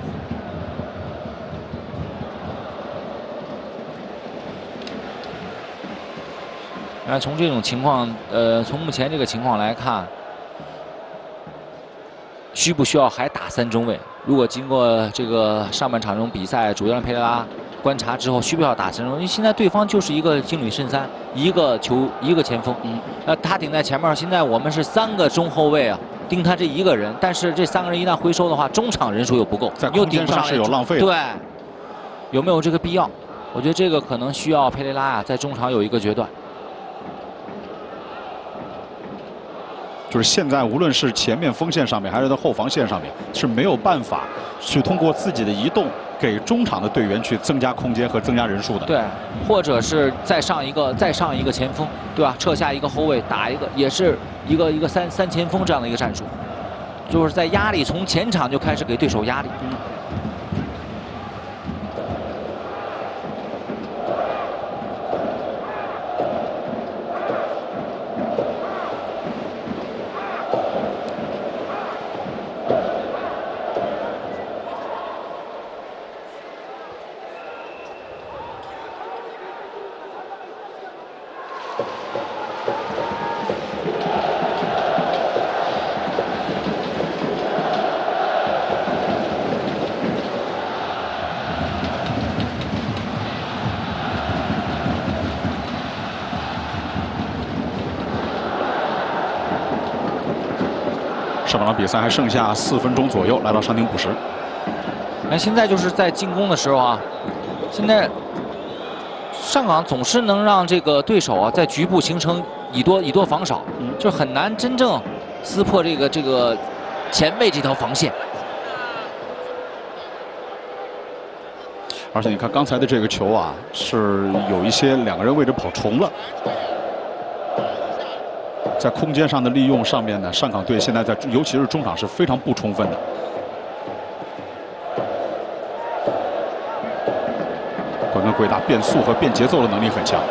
那从这种情况，呃，从目前这个情况来看，需不需要还打三中卫？如果经过这个上半场这种比赛，主教练佩雷拉观察之后，需不需要打三中卫？因为现在对方就是一个金缕慎三，一个球一个前锋，嗯，那他顶在前面。现在我们是三个中后卫啊，盯他这一个人，但是这三个人一旦回收的话，中场人数又不够， 在空间上是有浪费的。 对，有没有这个必要？我觉得这个可能需要佩雷拉啊，在中场有一个决断。 就是现在，无论是前面锋线上面，还是在后防线上面，是没有办法去通过自己的移动给中场的队员去增加空间和增加人数的。 对，或者是再上一个，再上一个前锋，对吧？撤下一个后卫，打一个，也是一个一个三三前锋这样的一个战术，就是在压力，从前场就开始给对手压力。嗯。 上半场比赛还剩下四分钟左右，来到伤停补时。 那现在就是在进攻的时候啊，现在上港总是能让这个对手啊在局部形成以多以多防少，嗯，就很难真正撕破这个这个前卫这条防线。 而且你看刚才的这个球啊，是有一些两个人位置跑重了。在空间上的利用上面呢，上港队现在在尤其是中场是非常不充分的。管根贵大变速和变节奏的能力很强。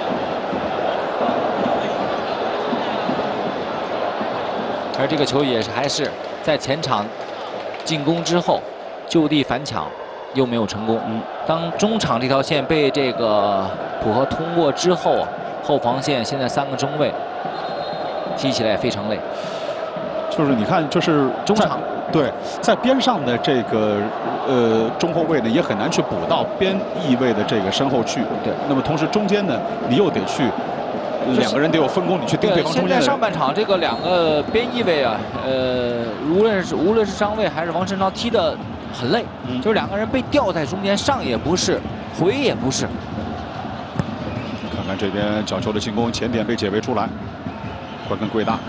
而这个球也是还是在前场进攻之后就地反抢，又没有成功。嗯，当中场这条线被这个普和通过之后，后防线现在三个中卫。踢起来也非常累， 就是你看，就是中场对，在边上的这个呃中后卫呢，也很难去补到边翼位的这个身后去。对，那么同时中间呢，你又得去两个人得有分工，你去盯对方中间的人。 现在上半场这个两个边翼位啊，呃，无论是无论是张卫还是王晨超踢得很累，嗯，就是两个人被吊在中间，上也不是，回也不是。 看看这边角球的进攻，前点被解围出来。管根贵大，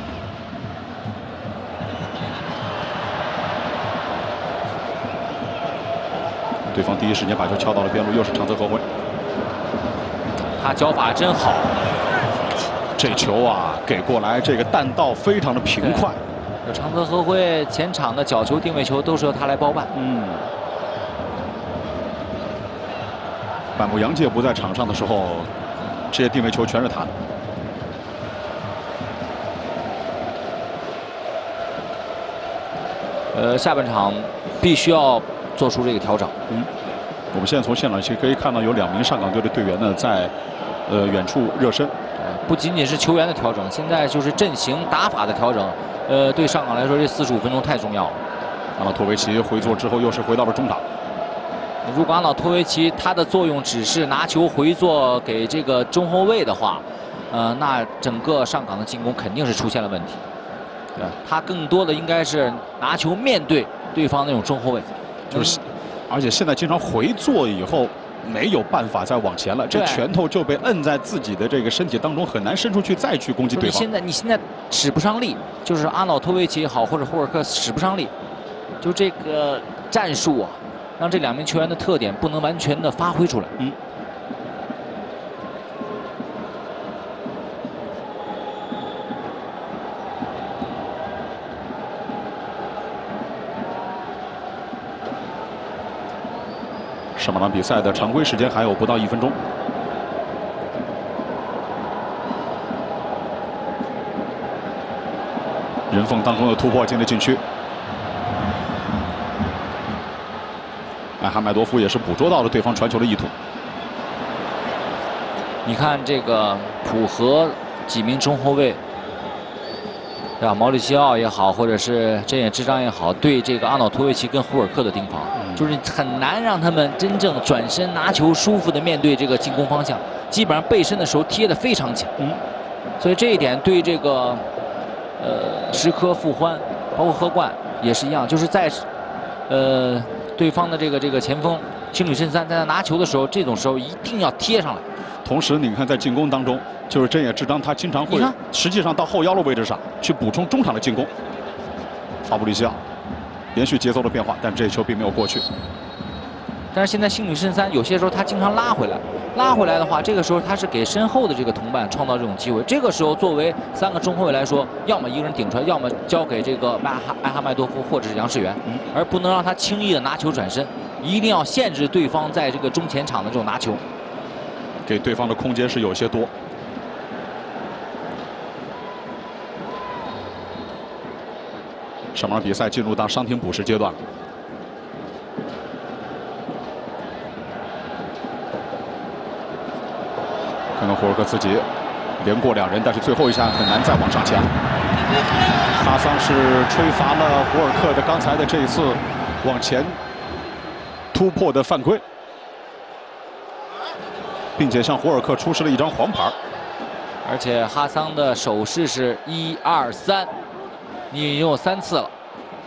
对方第一时间把球敲到了边路，又是长泽和辉。 他脚法真好， 这球啊给过来，这个弹道非常的平快。 有长泽和辉前场的角球、定位球都是由他来包办。 嗯。板木洋介不在场上的时候，这些定位球全是他的。 呃，下半场必须要做出这个调整。 嗯，我们现在从现场其实可以看到，有两名上港队的队员呢在呃远处热身。 不仅仅是球员的调整，现在就是阵型打法的调整。呃，对上港来说，这四十五分钟太重要了。 阿瑙托维奇回做之后，又是回到了中场。 如果阿瑙托维奇他的作用只是拿球回做给这个中后卫的话，呃，那整个上港的进攻肯定是出现了问题。对，他更多的应该是拿球面对对方那种中后卫， 就是，而且现在经常回做以后没有办法再往前了，这拳头就被摁在自己的这个身体当中，很难伸出去再去攻击对方。 现在你现在使不上力，就是阿瑙托维奇也好，或者霍尔克使不上力，就这个战术啊，让这两名球员的特点不能完全的发挥出来。嗯。 上半场比赛的常规时间还有不到一分钟。人缝当中的突破进了禁区。艾哈迈多夫也是捕捉到了对方传球的意图。 你看这个普和几名中后卫，对吧？毛里西奥也好，或者是针野智章也好，对这个阿瑙托维奇跟胡尔克的盯防，嗯、就是很难让他们真正转身拿球，舒服的面对这个进攻方向。基本上背身的时候贴得非常紧，嗯，所以这一点对这个呃石科、傅欢，包括贺冠也是一样，就是在呃对方的这个这个前锋青旅慎三在他拿球的时候，这种时候一定要贴上来。 同时，你看在进攻当中，就是针野智章他经常会实际上到后腰的位置上去补充中场的进攻。法布里西奥连续节奏的变化，但这球并没有过去。 但是现在星旅慎三有些时候他经常拉回来，拉回来的话，这个时候他是给身后的这个同伴创造这种机会。这个时候作为三个中后卫来说，要么一个人顶出来，要么交给这个艾哈艾哈迈多夫或者是杨世元，嗯、而不能让他轻易的拿球转身，一定要限制对方在这个中前场的这种拿球， 给对方的空间是有些多。上半场比赛进入到伤停补时阶段。看看胡尔克自己连过两人，但是最后一下很难再往上抢。哈桑是吹罚了胡尔克的刚才的这一次往前突破的犯规，并且向胡尔克出示了一张黄牌。 而且哈桑的手势是一二三，你已经有三次了。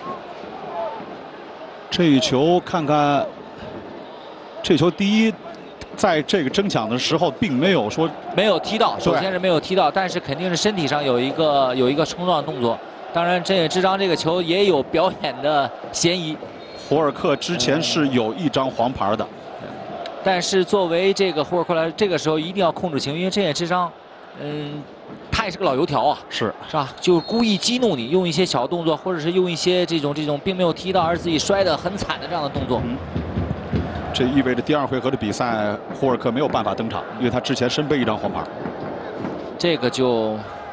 这一球看看，这球第一。在这个争抢的时候，并没有说没有踢到，首先是没有踢到，但是肯定是身体上有一个有一个冲撞的动作。当然，针野智章这个球也有表演的嫌疑。 胡尔克之前是有一张黄牌的， 嗯、但是作为这个胡尔克来，这个时候一定要控制情绪，因为针野智章，嗯，他也是个老油条啊， 是是吧？就故意激怒你，用一些小动作，或者是用一些这种这种并没有踢到而自己摔得很惨的这样的动作。嗯这意味着第二回合的比赛，胡尔克没有办法登场，因为他之前身背一张黄牌。 这个就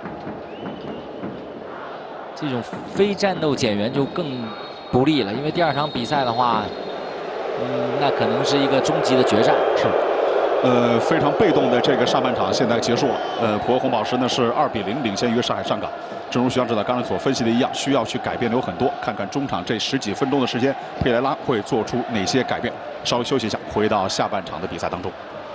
这种非战斗减员就更不利了，因为第二场比赛的话，嗯，那可能是一个终极的决战。 是，呃，非常被动的这个上半场现在结束了。呃，普和红宝石呢是二比零领先于上海上港。正如徐阳指导刚才所分析的一样，需要去改变的有很多。看看中场这十几分钟的时间，佩莱拉会做出哪些改变？稍微休息一下，回到下半场的比赛当中。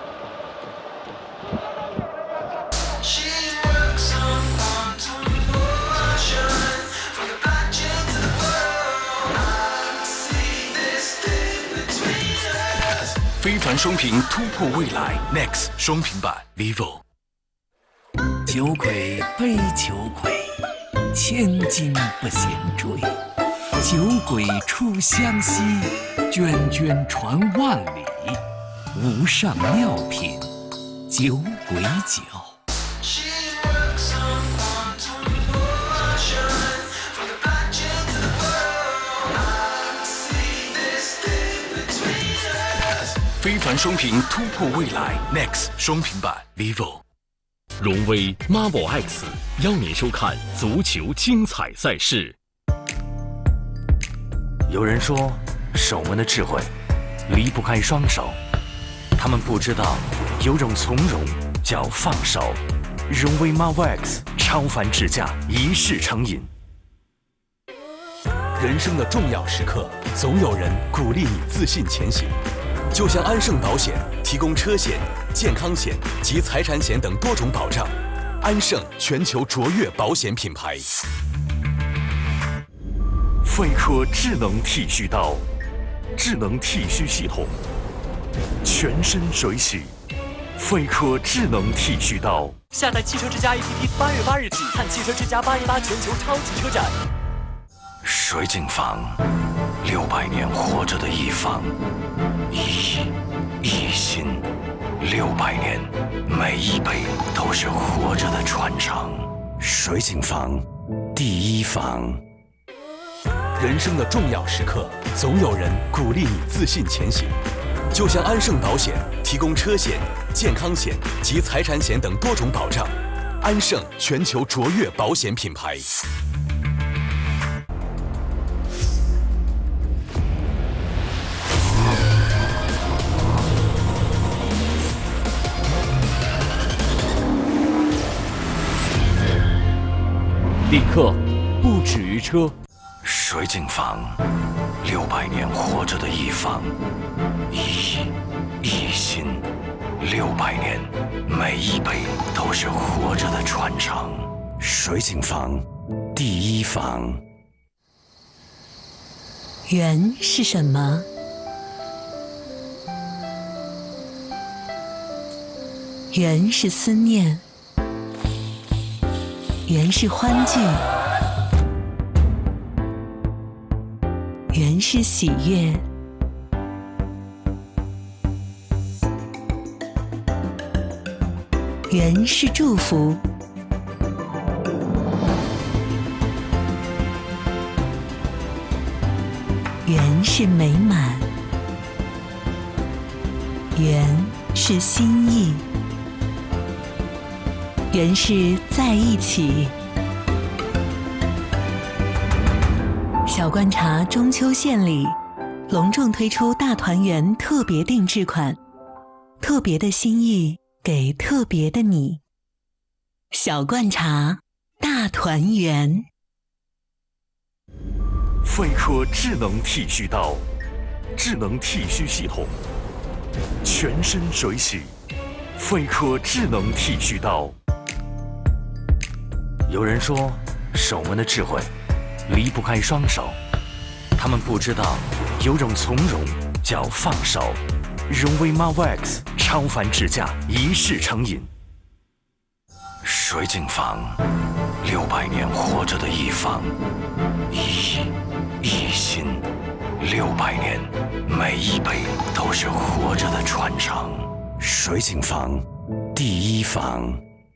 非凡双屏突破未来 ，Next 双屏版 vivo。 酒鬼杯酒鬼，千金不嫌坠。酒鬼初相惜，涓涓传万里。无上妙品，酒鬼酒。 非凡双屏突破未来 ，Next 双屏版 vivo。 荣威 Marvel X 邀您收看足球精彩赛事。 有人说，守门的智慧离不开双手，他们不知道有种从容叫放手。荣威 Marvel X 超凡智驾，一试成瘾。 人生的重要时刻，总有人鼓励你自信前行。就像安盛保险提供车险、健康险及财产险等多种保障。安盛全球卓越保险品牌。 飞科智能剃须刀，智能剃须系统，全身水洗。飞科智能剃须刀。 下载汽车之家 A P P， 八月八日起看汽车之家八一八全球超级车展。 水景坊，六百年活着的一坊，一一心，六百年，每一杯都是活着的传承。水景坊，第一坊。人生的重要时刻，总有人鼓励你自信前行。 就像安盛保险提供车险、健康险及财产险等多种保障。安盛全球卓越保险品牌。 领克不止于车。 水井坊，六百年活着的一坊，一一心，六百年，每一杯都是活着的传承。水井坊，第一坊。 缘是什么？缘是思念，缘是欢聚，缘是喜悦，缘是祝福，缘是美满，缘是心意，缘是在一起。小观察中秋献礼，隆重推出大团圆特别定制款，特别的心意给特别的你。小观察大团圆。 飞科智能剃须刀，智能剃须系统，全身水洗。飞科智能剃须刀。 有人说，手们的智慧离不开双手，他们不知道有种从容叫放手。荣威 Marvex 超凡智驾一试成瘾。水井坊，六百年活着的一坊，一一心，六百年，每一杯都是活着的传承。水井坊，第一坊。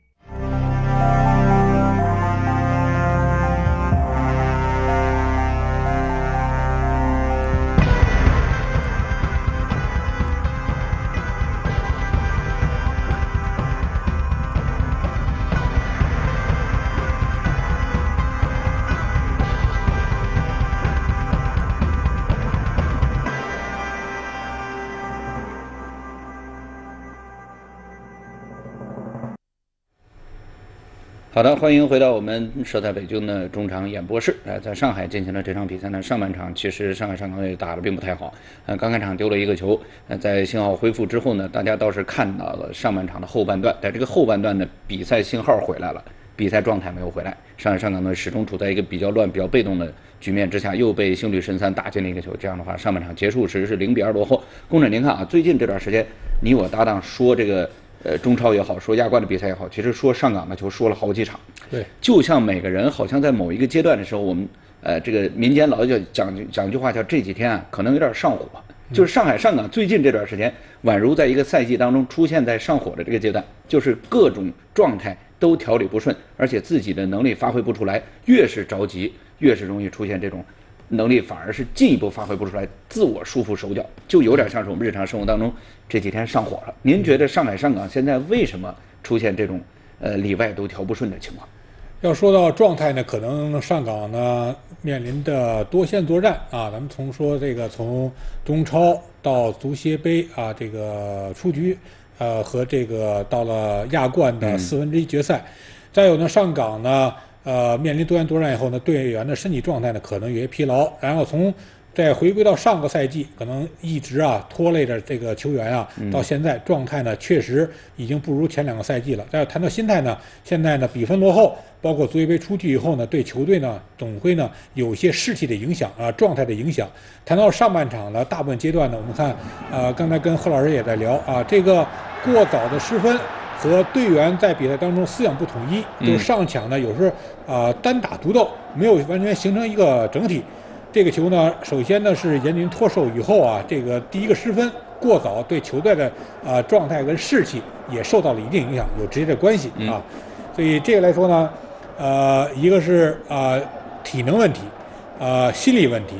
好的，欢迎回到我们设在北京的中场演播室。呃，在上海进行了这场比赛呢，上半场其实上海上港队打得并不太好，呃，刚开场丢了一个球。呃，在信号恢复之后呢，大家倒是看到了上半场的后半段，在这个后半段的比赛信号回来了，比赛状态没有回来。上海上港队始终处在一个比较乱、比较被动的局面之下，又被星旅神三打进了一个球。这样的话，上半场结束时是零比二落后。公准，您看啊，最近这段时间，你我搭档说这个。呃，中超也好，说亚冠的比赛也好，其实说上港的球说了好几场。 对， 就像每个人好像在某一个阶段的时候，我们呃这个民间老叫讲讲句话叫这几天啊，可能有点上火。就是上海上港最近这段时间，宛如在一个赛季当中出现在上火的这个阶段，就是各种状态都调理不顺，而且自己的能力发挥不出来，越是着急，越是容易出现这种。能力反而是进一步发挥不出来，自我束缚手脚，就有点像是我们日常生活当中这几天上火了。您觉得上海上港现在为什么出现这种呃里外都调不顺的情况？ 要说到状态呢，可能上港呢面临的多线作战啊，咱们从说这个从中超到足协杯啊这个出局，呃和这个到了亚冠的四分之一决赛，嗯、再有呢上港呢。呃，面临多线作战以后呢，队员的身体状态呢可能有些疲劳，然后从再回归到上个赛季，可能一直啊拖累着这个球员啊，到现在状态呢确实已经不如前两个赛季了。再谈到心态呢，现在呢比分落后，包括足协杯出局以后呢，对球队呢总会呢有些士气的影响啊，状态的影响。谈到上半场的大部分阶段呢，我们看呃刚才跟贺老师也在聊啊，这个过早的失分。和队员在比赛当中思想不统一，就是上抢呢，有时候啊、呃、单打独斗，没有完全形成一个整体。这个球呢，首先呢是严宁脱手以后啊，这个第一个失分过早，对球队的啊、呃、状态跟士气也受到了一定影响，有直接的关系啊。所以这个来说呢，呃，一个是啊、呃、体能问题，啊、呃、心理问题，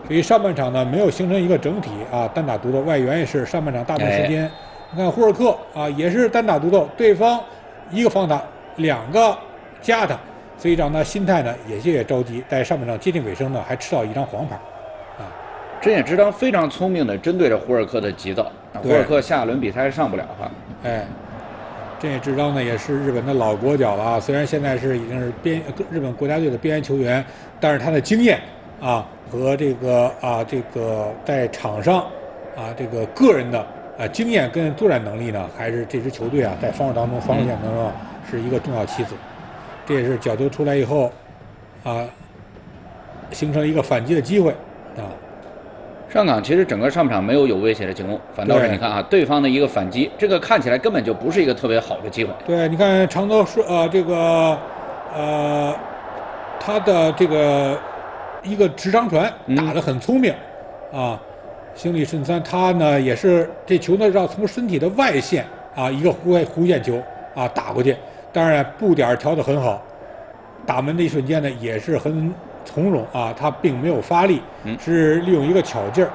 所以上半场呢没有形成一个整体啊，单打独斗，外援也是上半场大部分时间。哎、你看胡尔克啊，也是单打独斗，对方一个防他，两个夹他，所以让他心态呢也些着急，在上半场接近尾声呢还吃到一张黄牌。啊， 真野之章非常聪明的针对着胡尔克的急躁，胡尔克下一轮比赛上不了哈。 哎。真野智章呢，也是日本的老国脚了啊。虽然现在是已经是边日本国家队的边缘球员，但是他的经验啊和这个啊这个在场上啊这个个人的啊经验跟作战能力呢，还是这支球队啊在防守当中、防守线当中是一个重要棋子。这也是角球出来以后啊，形成了一个反击的机会啊。 上港其实整个上半场没有有威胁的进攻，反倒是你看啊，对方的一个反击，这个看起来根本就不是一个特别好的机会。 对，你看长泽说呃这个呃他的这个一个直长传打得很聪明、嗯、啊，星里顺三他呢也是这球呢要从身体的外线啊一个弧弧线球啊打过去，当然步点调得很好，打门的一瞬间呢也是很从容啊，他并没有发力，嗯、是利用一个巧劲儿。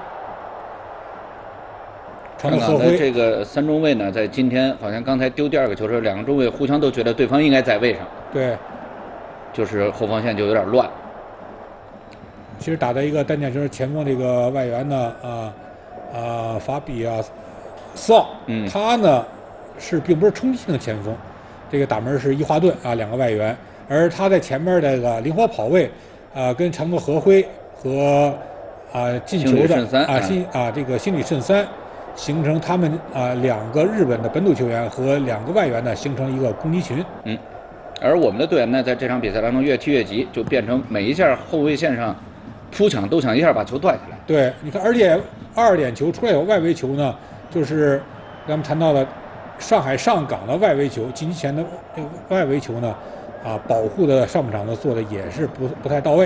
上港的这个三中卫呢，在今天好像刚才丢第二个球的时候，两个中卫互相都觉得对方应该在位上。 对， 就是后防线就有点乱。 其实打的一个单箭球，前锋这个外援呢，啊啊法比啊桑，嗯，他呢是并不是冲击性的前锋，这个打门是伊华顿啊两个外援，而他在前面这个灵活跑位。啊，跟长泽和辉和啊进球的啊新啊这个星里慎三，形成他们啊两个日本的本土球员和两个外援呢，形成一个攻击群。 嗯，而我们的队员呢，在这场比赛当中越踢越急，就变成每一下后卫线上扑抢都想一下把球断下来。 对，你看，而且二点球出来有外围球呢，就是咱们谈到了上海上港的外围球，近期前的这个外围球呢。啊，保护的上半场呢做的也是不不太到位。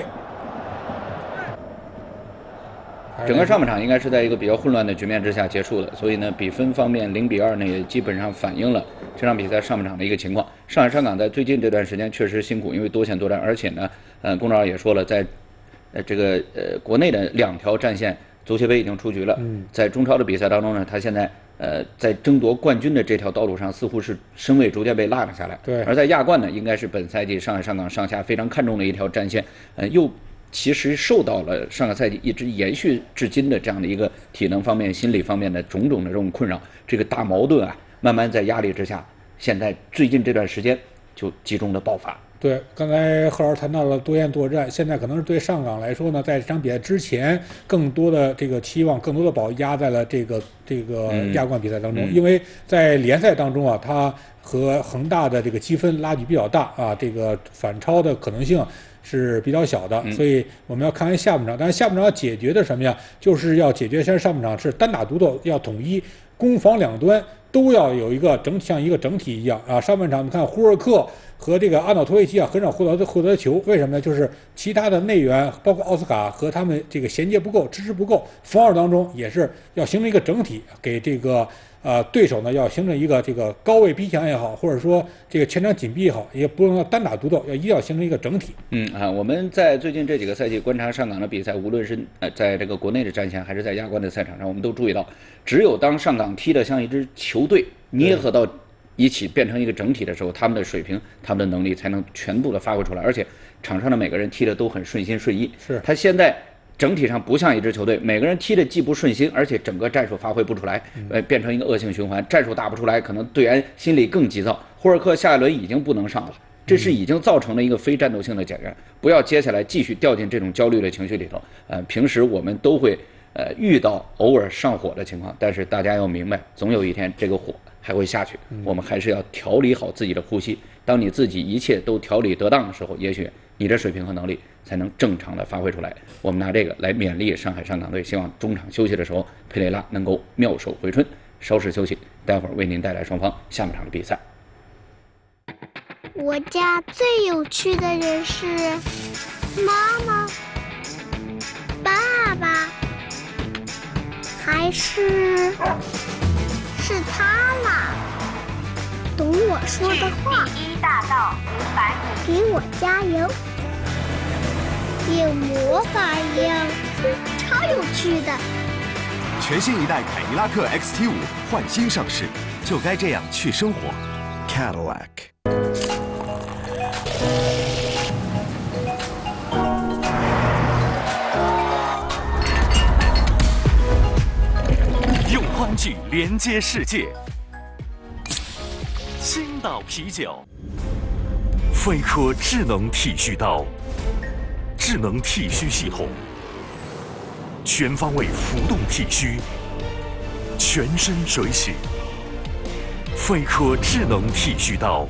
整个上半场应该是在一个比较混乱的局面之下结束的，所以呢，比分方面零比二呢也基本上反映了这场比赛上半场的一个情况。上海上港在最近这段时间确实辛苦，因为多线作战，而且呢，呃，龚照也说了，在呃这个呃国内的两条战线，足协杯已经出局了，嗯、在中超的比赛当中呢，他现在。呃，在争夺冠军的这条道路上，似乎是身位逐渐被拉了下来。 对， 而在亚冠呢，应该是本赛季上海上港上下非常看重的一条战线。呃，又其实受到了上个赛季一直延续至今的这样的一个体能方面、心理方面的种种的这种困扰，这个大矛盾啊，慢慢在压力之下，现在最近这段时间就集中的爆发。 对，刚才贺老师谈到了多线作战，现在可能是对上港来说呢，在这场比赛之前，更多的这个期望，更多的宝压在了这个这个亚冠比赛当中，嗯嗯、因为在联赛当中啊，它和恒大的这个积分拉距比较大啊，这个反超的可能性是比较小的，嗯、所以我们要看看下半场。但是下半场要解决的什么呀？就是要解决先上半场是单打独斗，要统一攻防两端都要有一个整体，像一个整体一样啊。上半场你看胡尔克。和这个阿瑙托维奇啊，很少获得获得球，为什么呢？就是其他的内援，包括奥斯卡和他们这个衔接不够，支持不够，防守当中也是要形成一个整体，给这个呃对手呢要形成一个这个高位逼抢也好，或者说这个前场紧逼也好，也不能单打独斗，要一定要形成一个整体。 嗯啊，我们在最近这几个赛季观察上港的比赛，无论是呃在这个国内的战线，还是在亚冠的赛场上，我们都注意到，只有当上港踢得像一支球队捏合到。一起变成一个整体的时候，他们的水平、他们的能力才能全部的发挥出来，而且场上的每个人踢的都很顺心顺意。 是， 他现在整体上不像一支球队，每个人踢的既不顺心，而且整个战术发挥不出来，呃，变成一个恶性循环，战术打不出来，可能队员心里更急躁。霍尔克下一轮已经不能上了，这是已经造成了一个非战斗性的减员，不要接下来继续掉进这种焦虑的情绪里头。呃，平时我们都会呃遇到偶尔上火的情况，但是大家要明白，总有一天这个火还会下去，我们还是要调理好自己的呼吸。当你自己一切都调理得当的时候，也许你的水平和能力才能正常的发挥出来。我们拿这个来勉励上海上港队，希望中场休息的时候，佩雷拉能够妙手回春。稍事休息，待会儿为您带来双方下半场的比赛。 我家最有趣的人是妈妈、爸爸，还是是他啦？懂我说的话。第一大道五百米，给我加油！有魔法一样，超去的。 全新一代凯迪拉克 X T 五焕新上市，就该这样去生活。Cadillac。 用欢聚连接世界。青岛啤酒。飞科智能剃须刀，智能剃须系统。 全方位浮动剃须，全身水洗。飞科智能剃须刀。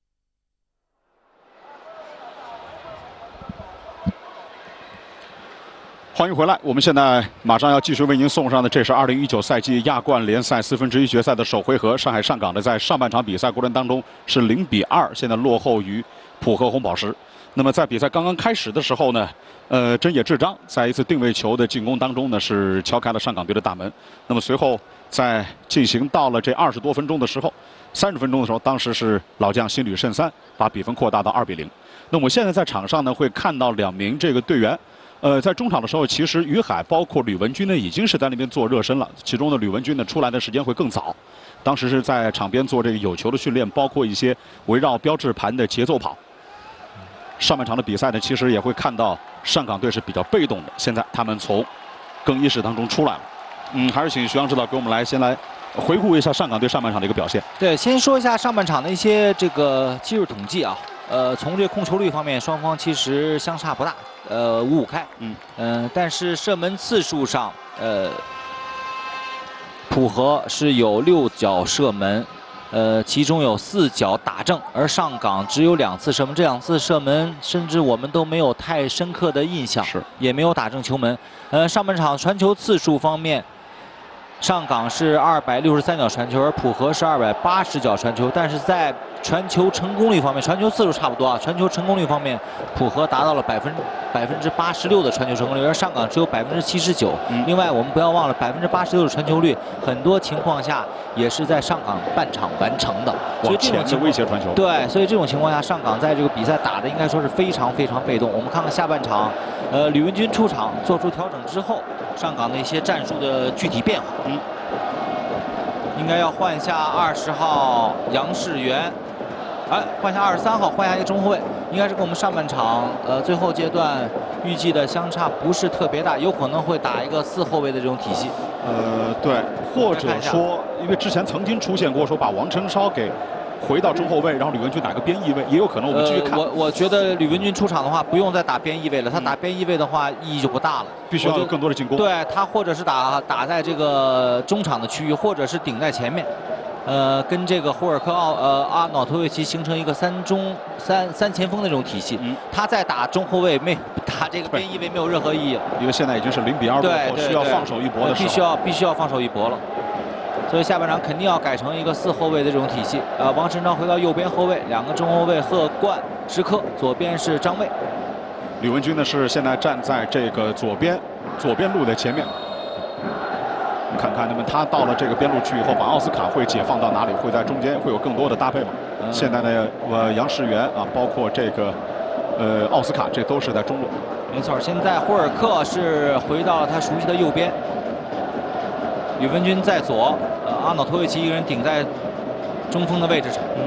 欢迎回来，我们现在马上要继续为您送上的，这是二零一九赛季亚冠联赛四分之一决赛的首回合。上海上港的在上半场比赛过程当中是零比二，现在落后于浦和红宝石。那么在比赛刚刚开始的时候呢？ 呃，真野智章在一次定位球的进攻当中呢，是敲开了上港队的大门。那么随后在进行到了这二十多分钟的时候，三十分钟的时候，当时是老将辛吕慎三把比分扩大到二比零。那么我现在在场上呢，会看到两名这个队员，呃，在中场的时候，其实于海包括吕文君呢，已经是在那边做热身了。其中的吕文君呢，出来的时间会更早，当时是在场边做这个有球的训练，包括一些围绕标志盘的节奏跑。 上半场的比赛呢，其实也会看到上港队是比较被动的。现在他们从更衣室当中出来了。嗯，还是请徐阳指导给我们来先来回顾一下上港队上半场的一个表现。 对，先说一下上半场的一些这个技术统计啊。呃，从这个控球率方面，双方其实相差不大，呃，五五开。嗯嗯、呃，但是射门次数上，呃，浦和是有六脚射门。 呃，其中有四脚打正，而上港只有两次射门，这两次射门甚至我们都没有太深刻的印象，是也没有打正球门。呃，上半场传球次数方面，上港是二百六十三脚传球，而浦和是二百八十脚传球，但是在传球成功率方面，传球次数差不多啊，传球成功率方面，浦和达到了百分百分之八十六的传球成功率，而上港只有百分之七十九。另外，我们不要忘了，百分之八十六的传球率，很多情况下也是在上港半场完成的。所以这种威胁传球。 对，所以这种情况下，上港在这个比赛打的应该说是非常非常被动。我们看看下半场，呃，吕文君出场做出调整之后，上港的一些战术的具体变化。嗯，应该要换下二十号杨世元。 哎，换下二十三号，换下一个中后卫，应该是跟我们上半场呃最后阶段预计的相差不是特别大，有可能会打一个四后卫的这种体系。 呃，对，或者说，因为之前曾经出现过说把王晨超给回到中后卫，然后吕文君打个边翼位，也有可能我们继续看。 呃、我我觉得吕文君出场的话，不用再打边翼位了，他打边翼位的话意义就不大了， 必须要有更多的进攻。 对他，或者是打打在这个中场的区域，或者是顶在前面。 呃，跟这个胡尔克奥呃阿瑙托维奇形成一个三中三三前锋的这种体系。嗯，他在打中后卫没打这个边翼位没有任何意义， 因为现在已经是零比二，对，需要放手一搏的时候， 必须要必须要放手一搏了。所以下半场肯定要改成一个四后卫的这种体系。呃，王晨超回到右边后卫，两个中后卫贺冠、石科，左边是张卫。 吕文君呢是现在站在这个左边左边路的前面。 看看，那么他到了这个边路区以后，把奥斯卡会解放到哪里？会在中间会有更多的搭配吗？嗯、现在呢，呃，杨世元啊，包括这个呃奥斯卡，这都是在中路。 没错，现在霍尔克是回到了他熟悉的右边，吕文君在左，呃，阿瑙托维奇一个人顶在中锋的位置上。嗯。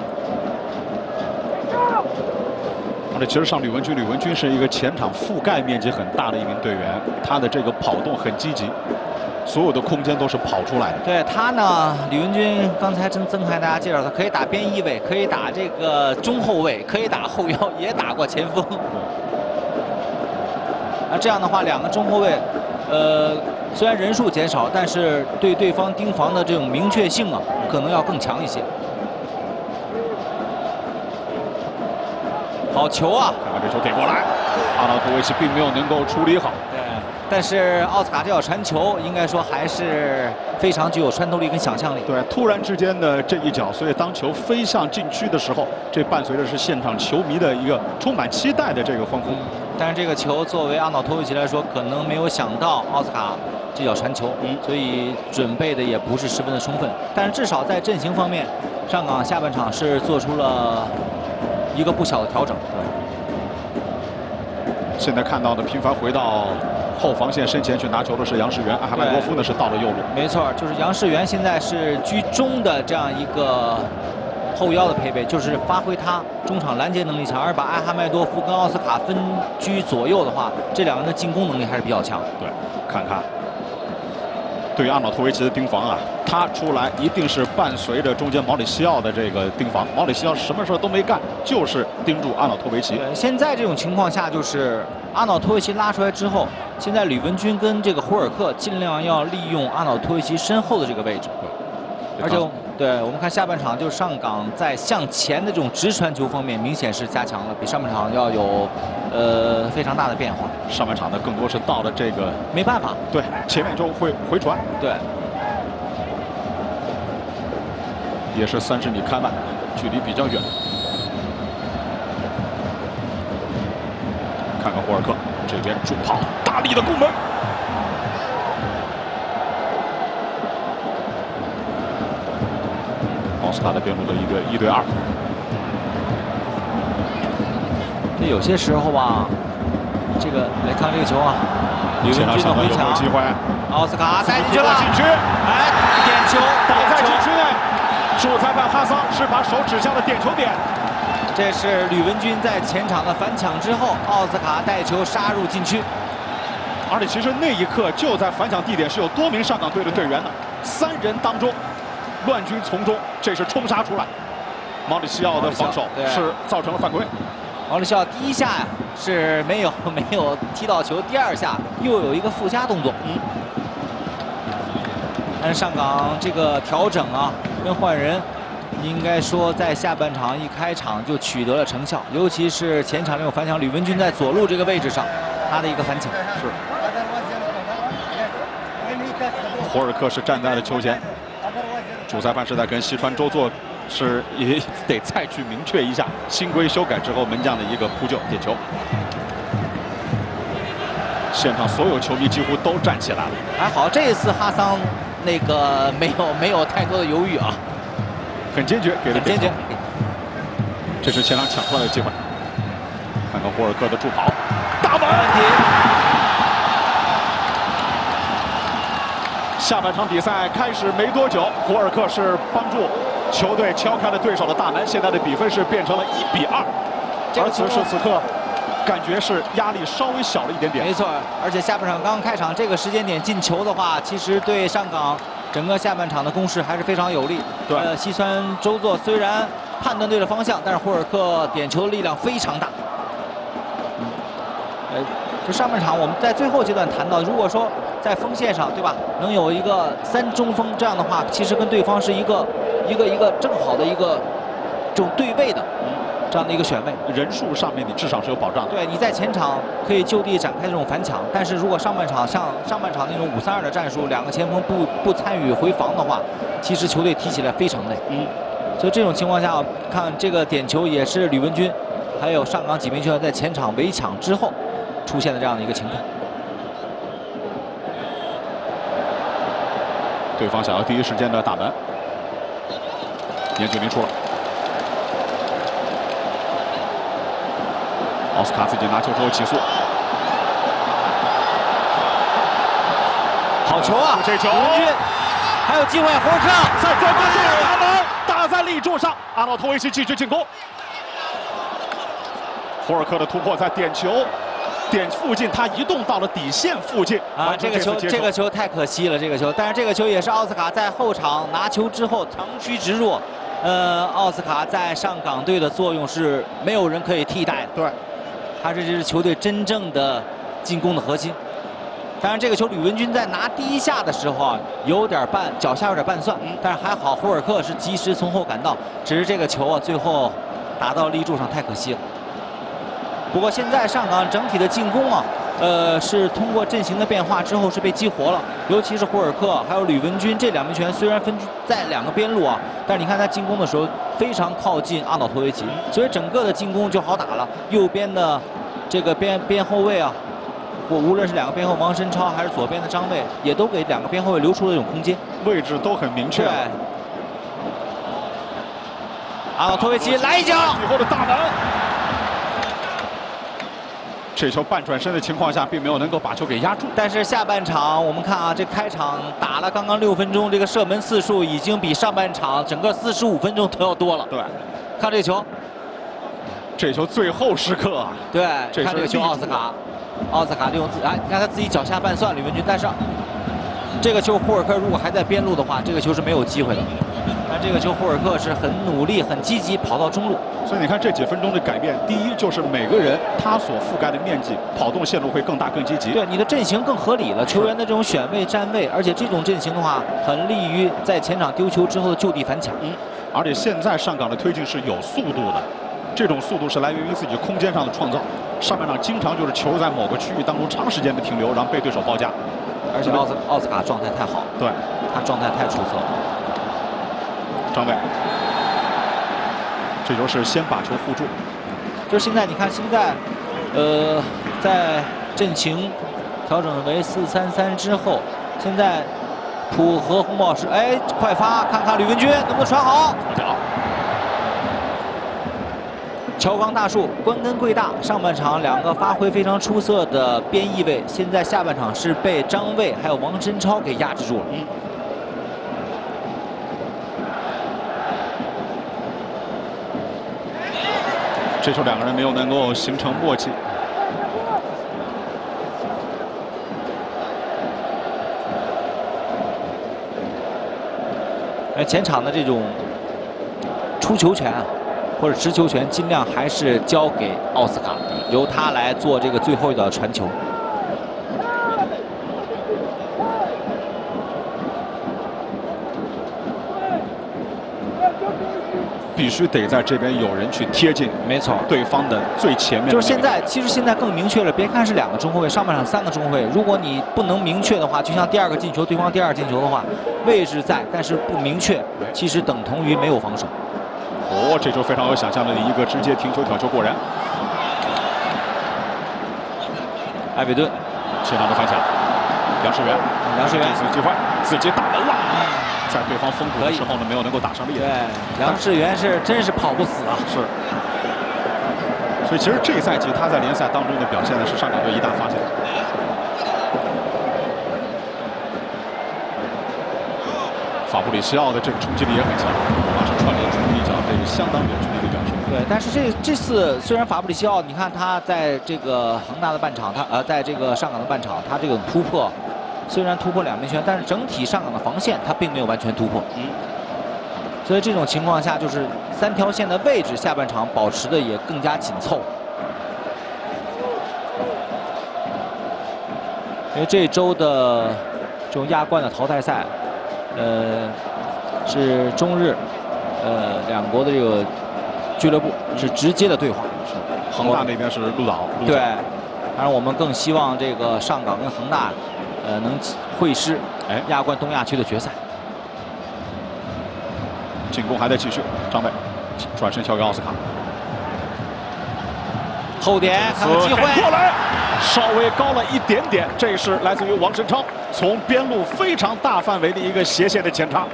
而且其实上吕文君，吕文君是一个前场覆盖面积很大的一名队员，他的这个跑动很积极。 所有的空间都是跑出来的。 对他呢，李文君刚才曾曾开大家介绍，他可以打边翼位，可以打这个中后卫，可以打后腰，也打过前锋。那这样的话，两个中后卫，呃，虽然人数减少，但是对对方盯防的这种明确性啊，可能要更强一些。好球啊！ 看看这球给过来，阿瑙托维奇并没有能够处理好。 对。 但是奥斯卡这脚传球，应该说还是非常具有穿透力跟想象力。 对，突然之间的这一脚，所以当球飞向禁区的时候，这伴随着是现场球迷的一个充满期待的这个欢呼。嗯、 但是这个球作为阿瑙托维奇来说，可能没有想到奥斯卡这脚传球，嗯，所以准备的也不是十分的充分。但是至少在阵型方面，上港下半场是做出了一个不小的调整。 现在看到的频繁回到后防线身前去拿球的是杨世元，阿哈迈多夫呢是到了右路。 没错，就是杨世元现在是居中的这样一个后腰的配备，就是发挥他中场拦截能力强，而把阿哈迈多夫跟奥斯卡分居左右的话，这两个人的进攻能力还是比较强。 对，看看。 对于阿瑙托维奇的盯防啊，他出来一定是伴随着中间毛里西奥的这个盯防。毛里西奥什么事都没干，就是盯住阿瑙托维奇。 现在这种情况下，就是阿瑙托维奇拉出来之后，现在吕文君跟这个胡尔克尽量要利用阿瑙托维奇身后的这个位置。而且，对我们看下半场，就是上港在向前的这种直传球方面明显是加强了，比上半场要有呃非常大的变化。 上半场呢，更多是到了这个没办法， 对，前面就会回传， 对， 也是三十米开外，距离比较远。看看霍尔克这边主炮大力的攻门，奥斯卡的边路的一对一对二。 这有些时候吧。 这个来看这个球啊，吕文君的回抢， 机会， 奥斯卡带进去了， 禁区， 哎，点球， 倒在禁区内，主裁判哈桑是把手指向了点球点。 这是吕文君在前场的反抢之后，奥斯卡带球杀入禁区， 而且其实那一刻就在反抢地点是有多名上港队的队员的，三人当中乱军从中，这是冲杀出来，毛里西奥的防守是造成了犯规。 毛里西奥第一下呀是没有没有踢到球，第二下又有一个附加动作。嗯，但是上港这个调整啊跟换人，应该说在下半场一开场就取得了成效，尤其是前场这种反抢，吕文君在左路这个位置上，他的一个反抢是。霍尔克是站在了球前，主裁判是在跟西川周作。 是也得再去明确一下新规修改之后门将的一个扑救点球。现场所有球迷几乎都站起来了。 还好这一次哈桑那个没有没有太多的犹豫啊， 很坚决给了坚决。 这是前场抢出来的机会。看看霍尔克的助跑，大门。下半场比赛开始没多久，霍尔克是帮助。 球队敲开了对手的大门，现在的比分是变成了一比二。而此时此刻，感觉是压力稍微小了一点点。 没错，而且下半场刚刚开场这个时间点进球的话，其实对上港整个下半场的攻势还是非常有利。 对， 呃，西川周作虽然判断对了方向，但是霍尔克点球的力量非常大。嗯，呃，就上半场我们在最后阶段谈到，如果说在锋线上，对吧，能有一个三中锋这样的话，其实跟对方是一个。 一个一个正好的一个这种对位的这样的一个选位， 人数上面你至少是有保障的。 对，你在前场可以就地展开这种反抢，但是如果上半场像上半场那种五三二的战术，两个前锋不不参与回防的话，其实球队踢起来非常累。嗯，所以这种情况下，看这个点球也是吕文君还有上港几名球员在前场围抢之后出现的这样的一个情况。 对方想要第一时间的打门。 严俊林出了，奥斯卡自己拿球之后起速， 好球啊！ 这球， 吕文君还有机会，霍尔克在转过去打门，打在立柱上，阿瑙托维奇继续进攻。霍尔克的突破在点球点附近，他移动到了底线附近啊！这个球，这个球太可惜了，这个球。但是这个球也是奥斯卡在后场拿球之后长驱直入。 呃，奥斯卡在上港队的作用是没有人可以替代的。 对， 他是这支球队真正的进攻的核心。当然，这个球吕文君在拿第一下的时候啊，有点半脚下有点半算，但是还好霍尔克是及时从后赶到。只是这个球啊，最后打到立柱上太可惜了。不过现在上港整体的进攻啊。 呃，是通过阵型的变化之后是被激活了，尤其是霍尔克还有吕文君这两名球员，虽然分在两个边路啊，但是你看他进攻的时候非常靠近阿瑙托维奇，所以整个的进攻就好打了。右边的这个边边后卫啊，我无论是两个边后王申超还是左边的张卫，也都给两个边后卫留出了这种空间， 位置都很明确。对， 阿瑙托维奇来一脚， 以后的大门。 这球半转身的情况下，并没有能够把球给压住。 但是下半场我们看啊，这开场打了刚刚六分钟，这个射门次数已经比上半场整个四十五分钟都要多了。 对， 看这球， 这球最后时刻啊， 对， 这看这个球，奥斯卡，奥斯卡利用自哎，你看他自己脚下半算吕文君，但是这个球霍尔克如果还在边路的话，这个球是没有机会的。但这个球霍尔克是很努力、很积极跑到中路。 所以你看这几分钟的改变，第一就是每个人他所覆盖的面积、跑动线路会更大、更积极。 对，你的阵型更合理了，球员的这种选位、站位，而且这种阵型的话，很利于在前场丢球之后的就地反抢。 嗯，而且现在上港的推进是有速度的，这种速度是来源于自己空间上的创造。上半场经常就是球在某个区域当中长时间的停留，然后被对手包夹。 而且奥斯奥斯卡状态太好， 对， 他状态太出色了。 张伟。这球是先把球护住， 就是现在你看，现在，呃，在阵型调整为四三三之后，现在普和红宝石，哎，快发，看看吕文君能不能传好。乔冈大树、关根贵大，上半场两个发挥非常出色的边翼位，现在下半场是被张卫还有王申超给压制住了。嗯。 这球两个人没有能够形成默契。 呃，前场的这种出球权或者持球权，尽量还是交给奥斯卡，由他来做这个最后的传球。 必须得在这边有人去贴近， 没错， 对方的最前面。 就是现在，其实现在更明确了。别看是两个中后卫，上半场三个中后卫，如果你不能明确的话，就像第二个进球，对方第二进球的话，位置在，但是不明确，其实等同于没有防守。 哦，这球非常有想象力的一个直接停球挑球过人。 艾维顿， 前场的反抢，梁世元， 梁世元， 这次机会自己打门了。在对方封堵的时候呢，没有能够打上力。 对，梁世元是真是跑不死啊！ 是。所以其实这一赛季他在联赛当中的表现呢，是上港队一大发现。法布里西奥的这个冲击力也很强，马上串联出一脚这个相当有距离的表现。 对，但是这这次虽然法布里西奥，你看他在这个恒大的半场，他呃在这个上港的半场，他这个突破。虽然突破两枚拳，但是整体上港的防线他并没有完全突破。嗯，所以这种情况下，就是三条线的位置，下半场保持的也更加紧凑。因为这周的这种亚冠的淘汰赛，呃，是中日呃两国的这个俱乐部是直接的对话。 是，恒大那边是鹿岛。 对，当然我们更希望这个上港跟恒大。呃，能会师哎亚冠东亚区的决赛。 进攻还在继续，张伟转身交给奥斯卡， 后点还有机会过来，稍微高了一点点，这是来自于王申超从边路非常大范围的一个斜线的前插。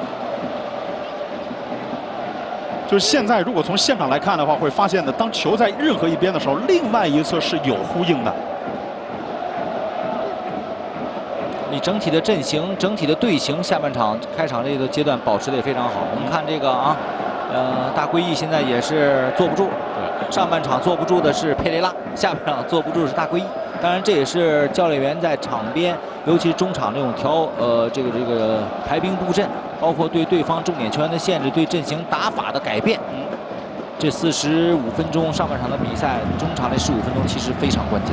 就是现在，如果从现场来看的话，会发现呢，当球在任何一边的时候，另外一侧是有呼应的。 你整体的阵型、整体的队形，下半场开场这个阶段保持的也非常好。我们看这个啊，呃，大归义现在也是坐不住。对，上半场坐不住的是佩雷拉，下半场坐不住的是大归义。当然，这也是教练员在场边，尤其是中场这种调呃这个这个排兵布阵，包括对对方重点球员的限制，对阵型打法的改变。嗯，这四十五分钟上半场的比赛，中场这十五分钟其实非常关键。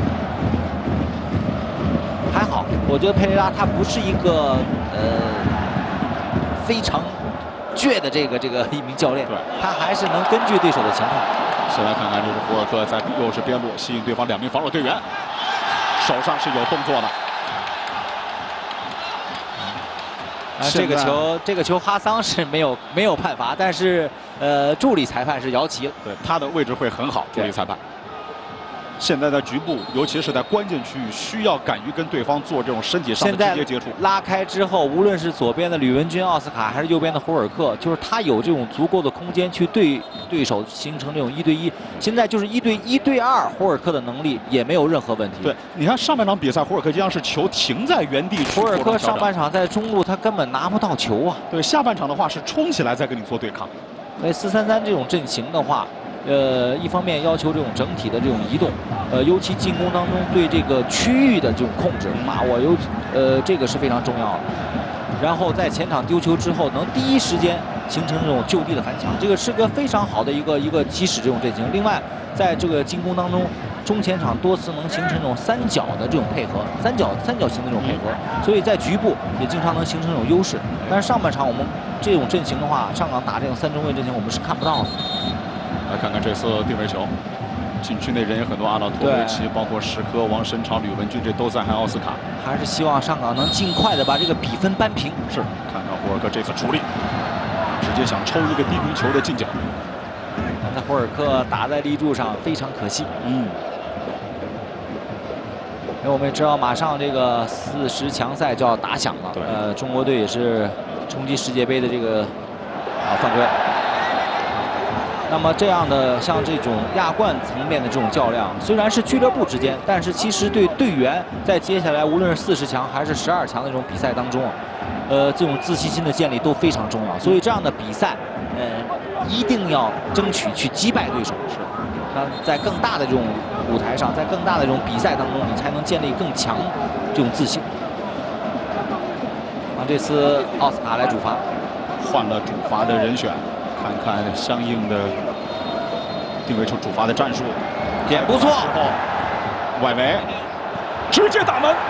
还好，我觉得佩雷拉他不是一个呃非常倔的这个这个一名教练，对，他还是能根据对手的情况。 先来看看，这是胡尔克在右是边路吸引对方两名防守队员，手上是有动作的。 啊，这个球这个球哈桑是没有没有判罚，但是呃助理裁判是姚琦了， 对他的位置会很好，助理裁判。 现在的局部，尤其是在关键区域，需要敢于跟对方做这种身体上的直接接触。 拉开之后，无论是左边的吕文君、奥斯卡，还是右边的胡尔克，就是他有这种足够的空间去对对手形成这种一对一。现在就是一对一对二，胡尔克的能力也没有任何问题。 对，你看上半场比赛，胡尔克经常是球停在原地。 胡尔克上半场在中路他根本拿不到球啊。 对，下半场的话是冲起来再跟你做对抗。 所以四三三这种阵型的话。 呃，一方面要求这种整体的这种移动，呃，尤其进攻当中对这个区域的这种控制把握，尤呃这个是非常重要的。然后在前场丢球之后，能第一时间形成这种就地的反抢，这个是个非常好的一个一个起始这种阵型。另外，在这个进攻当中，中前场多次能形成这种三角的这种配合，三角三角形的这种配合，所以在局部也经常能形成这种优势。但是上半场我们这种阵型的话，上港打这种三中卫阵型，我们是看不到的。 来看看这次定位球，禁区内人也很多，阿瑙托维奇，包括石科、王申超、吕文君，这都在，还有奥斯卡。 还是希望上港能尽快的把这个比分扳平。 是，看看胡尔克这次出力，直接想抽一个低平球的近角。 那胡尔克打在立柱上，非常可惜。 嗯。 因为我们也知道，马上这个四十强赛就要打响了。呃，中国队也是冲击世界杯的这个啊犯规。 那么这样的像这种亚冠层面的这种较量，虽然是俱乐部之间，但是其实对队员在接下来无论是四十强还是十二强的这种比赛当中，呃，这种自信心的建立都非常重要。所以这样的比赛，呃，一定要争取去击败对手。是，那在更大的这种舞台上，在更大的这种比赛当中，你才能建立更强这种自信。啊，这次奥斯卡来主罚， 换了主罚的人选。 看看相应的定位球主罚的战术， 点不错， 外围直接打门。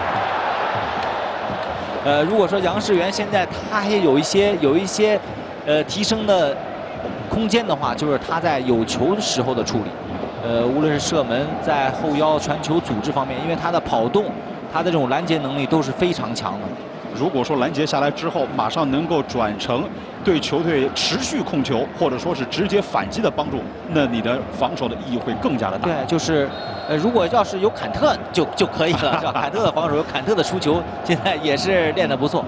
呃，如果说杨世元现在他还有一些有一些呃提升的空间的话，就是他在有球的时候的处理，呃，无论是射门，在后腰传球组织方面，因为他的跑动，他的这种拦截能力都是非常强的。 如果说拦截下来之后，马上能够转成 对球队持续控球，或者说是直接反击的帮助，那你的防守的意义会更加的大。 对，就是，呃，如果要是有坎特就就可以了，是吧？坎特的防守，有坎特的出球，现在也是练得不错。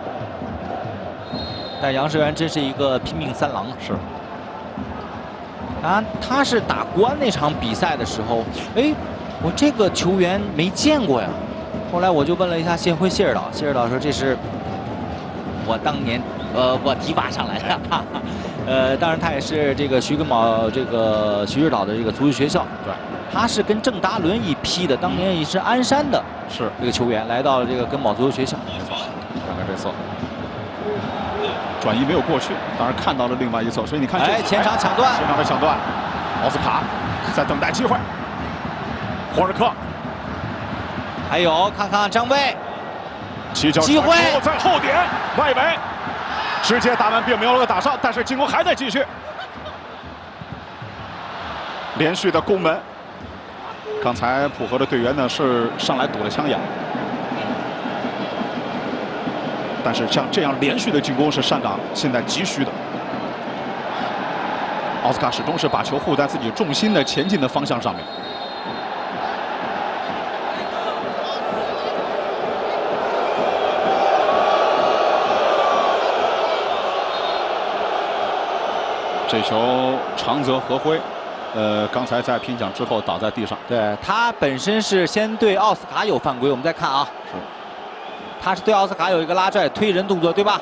但杨世元真是一个拼命三郎， 是。 啊，他是打国安那场比赛的时候，哎，我这个球员没见过呀。后来我就问了一下谢辉谢指导，谢指导说这是我当年。 呃，我提拔上来的，哈哈呃，当然他也是这个徐根宝这个徐指导的这个足球学校， 对， 他是跟郑达伦一批的，当年也是鞍山的， 是这个球员来到了这个根宝足球学校。 没错，看看这次转移没有过去，当然看到了另外一侧，所以你看， 哎，前场抢断， 前场的抢断，奥斯卡在等待机会，胡尔克， 还有看看张卫， 起脚机会在后点外围。 直接打门并没有打上，但是进攻还在继续，连续的攻门。刚才浦和的队员呢是上来堵了枪眼，但是像这样连续的进攻是上港现在急需的。奥斯卡始终是把球护在自己重心的前进的方向上面。 这球长泽和辉，呃，刚才在拼抢之后倒在地上。 对他本身是先对奥斯卡有犯规，我们再看啊， 是， 他是对奥斯卡有一个拉拽推人动作，对吧？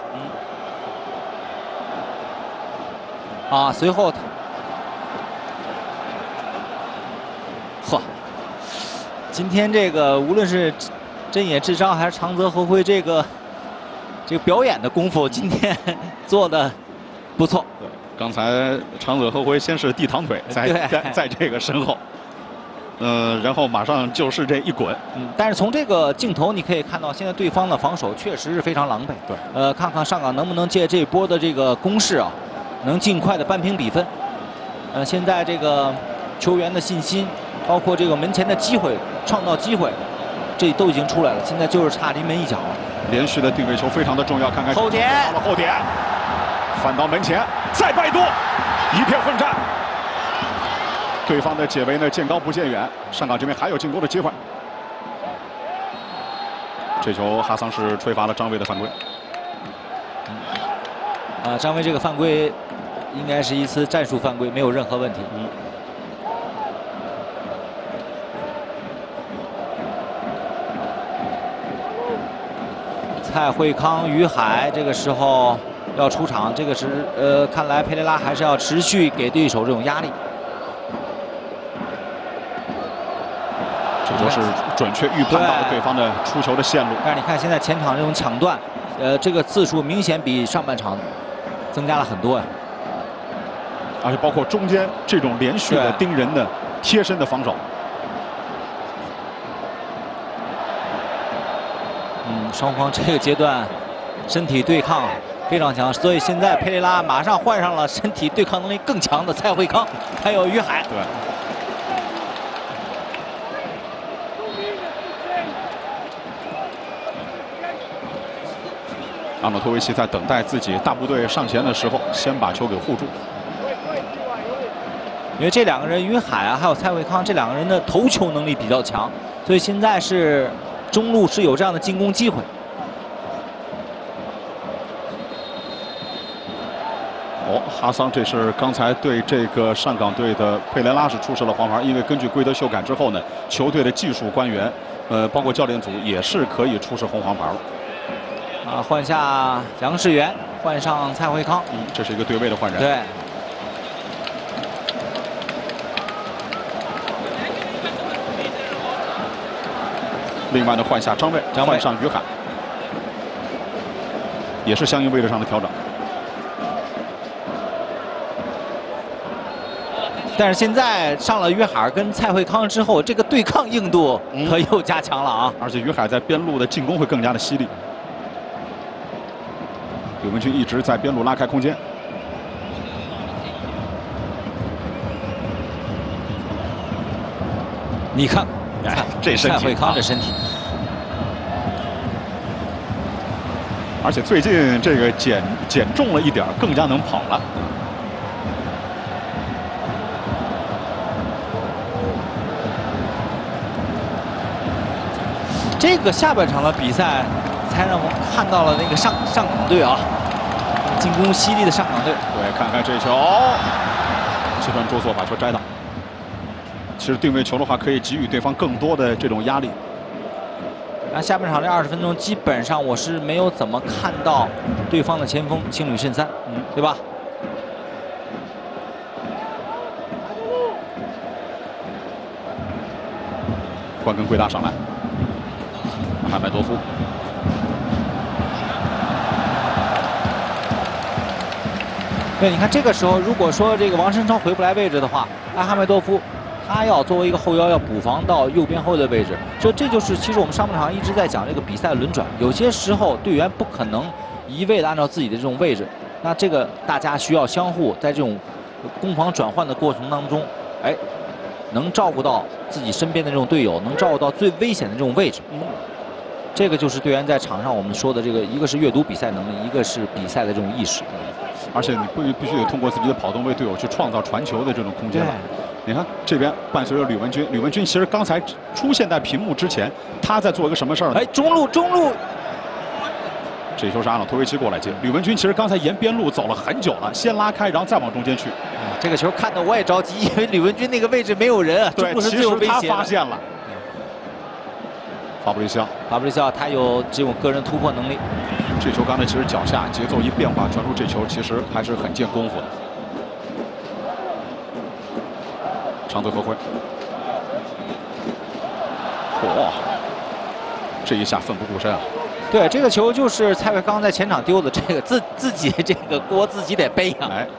嗯。啊，随后他，呵，今天这个无论是真野智章还是长泽和辉，这个这个表演的功夫，今天做的不错。 对。 刚才长泽和辉先是地躺腿，在在在这个身后，嗯、呃，然后马上就是这一滚， 嗯，但是从这个镜头你可以看到，现在对方的防守确实是非常狼狈。 对， 呃，看看上港能不能借这波的这个攻势啊，能尽快的扳平比分。呃，现在这个球员的信心，包括这个门前的机会，创造机会，这都已经出来了，现在就是差临门一脚了。 连续的定位球非常的重要，看看后点到了后点。 翻到门前，再拜多，一片混战。 对方的解围呢见高不见远，上港这边还有进攻的机会。这球哈桑是吹罚了张卫的犯规。 啊，张卫这个犯规应该是一次战术犯规，没有任何问题。嗯。蔡慧康、于海这个时候要出场，这个是呃，看来佩雷拉还是要持续给对手这种压力。 这就是准确预判到了对方的出球的线路。 但是你看现在前场这种抢断，呃，这个次数明显比上半场增加了很多呀。 而且包括中间这种连续的盯人的贴身的防守。 嗯，双方这个阶段身体对抗非常强，所以现在佩雷拉马上换上了身体对抗能力更强的蔡慧康，还有于海。 对。阿诺托维奇在等待自己大部队上前的时候，先把球给护住。 因为这两个人，于海啊，还有蔡慧康，这两个人的头球能力比较强，所以现在是中路是有这样的进攻机会。 哦，哈桑这是刚才对这个上港队的佩雷拉是出示了黄牌，因为根据规则修改之后呢，球队的技术官员，呃，包括教练组也是可以出示红黄牌了。 啊，换下杨世元，换上蔡慧康。 嗯，这是一个对位的换人。 对。 另外呢，换下张卫，换上于海，也是相应位置上的调整。 但是现在上了于海跟蔡慧康之后，这个对抗硬度可又加强了啊！ 而且于海在边路的进攻会更加的犀利。刘文军一直在边路拉开空间。 你看。 哎，这身体， 蔡慧康这身体， 而且最近这个减减重了一点，更加能跑了。 这个下半场的比赛，才让我们看到了那个上上港队啊，进攻犀利的上港队。 对，看看这球，切断周错把球摘到。其实定位球的话，可以给予对方更多的这种压力。 那下半场这二十分钟，基本上我是没有怎么看到对方的前锋青旅慎三，嗯，对吧？ 换跟贵大上来，阿麦多夫。 对，你看这个时候，如果说这个王申超回不来位置的话，阿哈梅多夫。他要作为一个后腰，要补防到右边后卫的位置，所以这就是其实我们上半场一直在讲这个比赛轮转。有些时候队员不可能一味的按照自己的这种位置，那这个大家需要相互在这种攻防转换的过程当中，哎，能照顾到自己身边的这种队友，能照顾到最危险的这种位置。嗯，这个就是队员在场上我们说的这个，一个是阅读比赛能力，一个是比赛的这种意识。 而且你必必须得通过自己的跑动为队友去创造传球的这种空间了。你看这边伴随着吕文君，吕文君其实刚才出现在屏幕之前，他在做一个什么事儿呢？ 哎，中路中路， 这球是阿诺托维奇过来接。吕文君其实刚才沿边路走了很久了，先拉开，然后再往中间去。 啊，这个球看得我也着急，因为吕文君那个位置没有人啊， 对， 中路是最有威胁的。 其实他发现了。法布雷西奥， 法布雷西奥他有这种个人突破能力。 这球刚才其实脚下节奏一变化，传出这球其实还是很见功夫的。长腿合挥，嚯、哦！这一下奋不顾身啊！ 对，这个球就是蔡慧康在前场丢的，这个自自己这个锅自己得背啊！ 哎，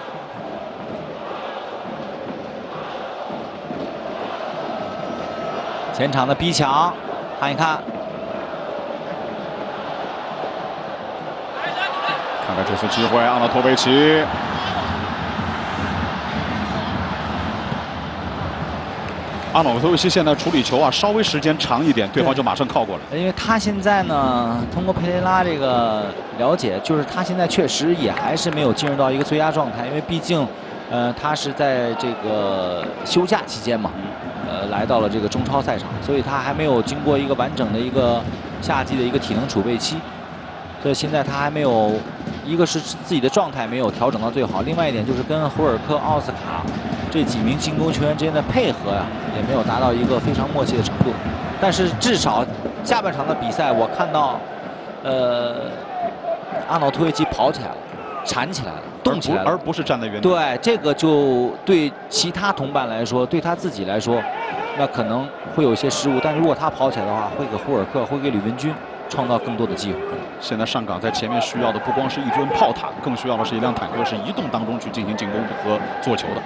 前场的逼抢，看一看， 看看这次机会，阿诺托维奇。阿诺托维奇现在处理球啊，稍微时间长一点，对方就马上靠过来。 因为他现在呢，通过佩雷拉这个了解，就是他现在确实也还是没有进入到一个最佳状态，因为毕竟呃，他是在这个休假期间嘛，呃，来到了这个中超赛场，所以他还没有经过一个完整的一个夏季的一个体能储备期，所以现在他还没有，一个是自己的状态没有调整到最好，另外一点就是跟胡尔克、奥斯卡这几名进攻球员之间的配合呀，也没有达到一个非常默契的程度。但是至少下半场的比赛，我看到，呃，阿瑙托维奇跑起来了，缠起来了。 动起来了， 而不是站在原地。 对，这个就对其他同伴来说，对他自己来说，那可能会有一些失误。但是如果他跑起来的话，会给胡尔克，会给吕文君创造更多的机会。 现在上港在前面需要的不光是一吨炮塔，更需要的是一辆坦克，是移动当中去进行进攻和做球的。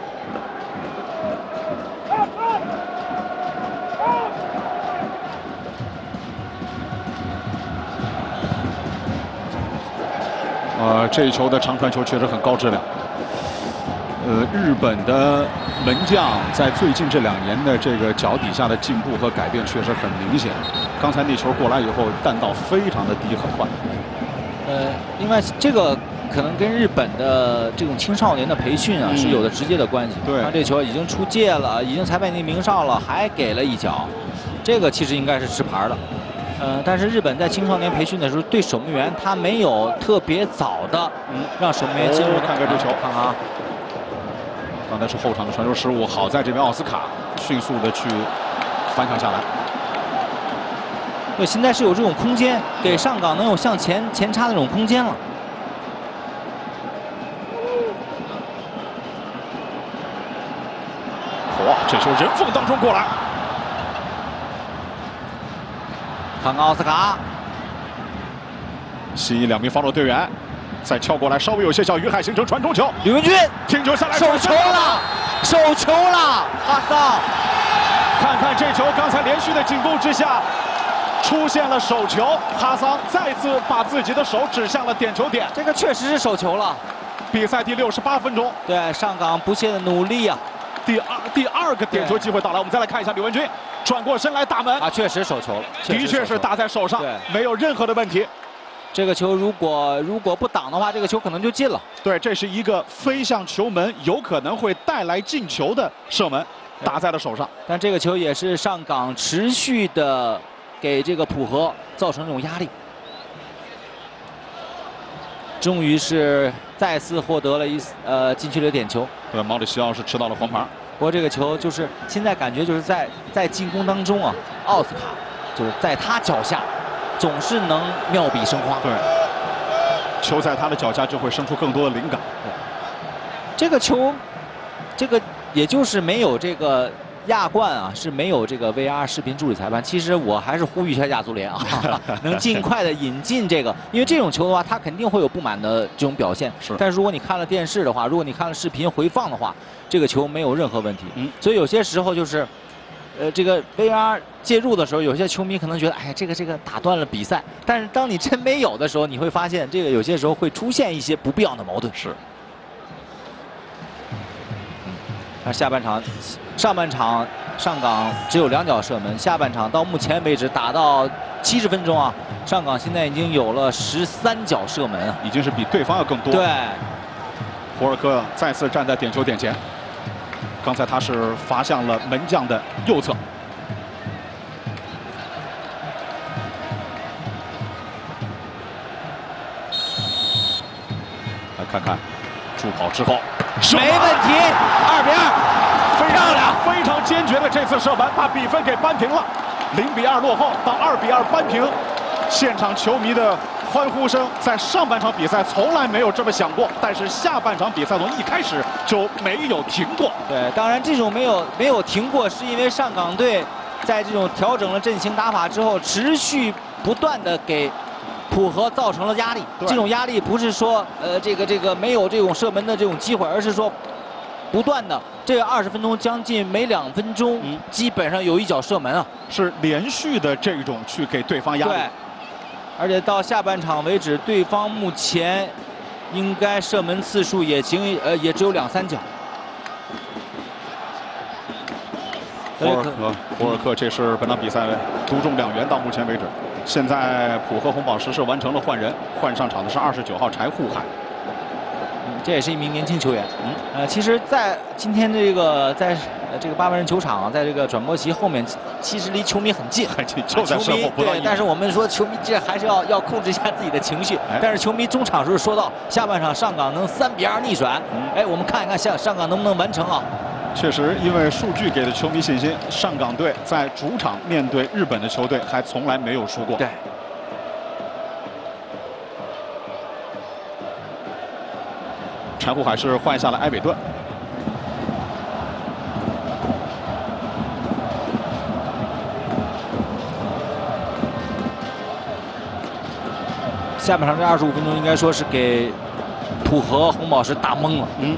呃，这一球的长传球确实很高质量。呃，日本的门将在最近这两年的这个脚底下的进步和改变确实很明显。刚才那球过来以后，弹道非常的低，很快。 呃，另外这个可能跟日本的这种青少年的培训啊、嗯、是有着直接的关系。 对， 他这球已经出界了，已经裁判已经鸣哨了，还给了一脚，这个其实应该是吃牌的。 呃，但是日本在青少年培训的时候，对守门员他没有特别早的，嗯，让守门员进入。 哦、看看这球， 看看啊， 刚才是后场的传球失误，好在这边奥斯卡迅速的去反抢下来。 对，现在是有这种空间，给上港能有向前前插的这种空间了。 哇，这球人缝当中过来。 看看奥斯卡， 吸引两名防守队员，再敲过来，稍微有些小余害，形成传中球。 吕文君停球下来， 手球了，手球了，哈桑！ 看看这球，刚才连续的进攻之下，出现了手球，哈桑再次把自己的手指向了点球点。 这个确实是手球了。 比赛第六十八分钟， 对上港不懈的努力啊。 第二第二个点球机会到来，我们再来看一下吕文君转过身来打门啊，确实手球了， 的确是打在手上，没有任何的问题。 这个球如果如果不挡的话，这个球可能就进了。 对，这是一个飞向球门，有可能会带来进球的射门，打在了手上。 但这个球也是上港持续的给这个浦和造成这种压力。终于是再次获得了一呃禁区里的点球。 对，毛里西奥是吃到了黄牌。 不过这个球就是现在感觉就是在在进攻当中啊，奥斯卡就是在他脚下总是能妙笔生花。 对，球在他的脚下就会生出更多的灵感。 对，这个球，这个也就是没有这个亚冠啊，是没有这个 V R 视频助理裁判。其实我还是呼吁一下亚足联啊，能尽快的引进这个，因为这种球的话，他肯定会有不满的这种表现。 是。 但是如果你看了电视的话，如果你看了视频回放的话，这个球没有任何问题。嗯。所以有些时候就是，呃，这个 V R 介入的时候，有些球迷可能觉得，哎，这个这个打断了比赛。但是当你真没有的时候，你会发现这个有些时候会出现一些不必要的矛盾。 是。 那下半场，上半场上港只有两脚射门，下半场到目前为止打到七十分钟啊，上港现在已经有了十三脚射门啊， 已经是比对方要更多。 对， 胡尔克再次站在点球点前，刚才他是罚向了门将的右侧。来看看助跑之后。 没问题，二比二， 非常漂亮，非常坚决的这次射门，把比分给扳平了，零比二落后到二比二扳平。现场球迷的欢呼声在上半场比赛从来没有这么响过，但是下半场比赛从一开始就没有停过。 对，当然这种没有没有停过，是因为上港队在这种调整了阵型打法之后，持续不断的给 浦和造成了压力，这种压力不是说呃这个这个没有这种射门的这种机会，而是说不断的这二十分钟将近每两分钟，嗯，基本上有一脚射门啊， 是连续的这种去给对方压力。 对，而且到下半场为止，对方目前应该射门次数也仅呃也只有两三脚。 胡尔克，胡尔克，这是本场比赛独中两元，到目前为止。 现在浦和红宝石是完成了换人，换上场的是二十九号柴户海。 这也是一名年轻球员。嗯，呃，其实，在今天这个在呃这个八万人球场，在这个转播席后面，其实离球迷很近， 很近，就在身后不到一米。 对，但是我们说球迷这还是要要控制一下自己的情绪。哎、但是球迷中场时候说到下半场上港能三比二逆转，嗯、哎，我们看一看上上港能不能完成啊？ 确实，因为数据给了球迷信心，上港队在主场面对日本的球队还从来没有输过。 对。 柴户海是换下了埃韦顿。 下半场这二十五分钟应该说是给浦和红宝石打懵了。 嗯。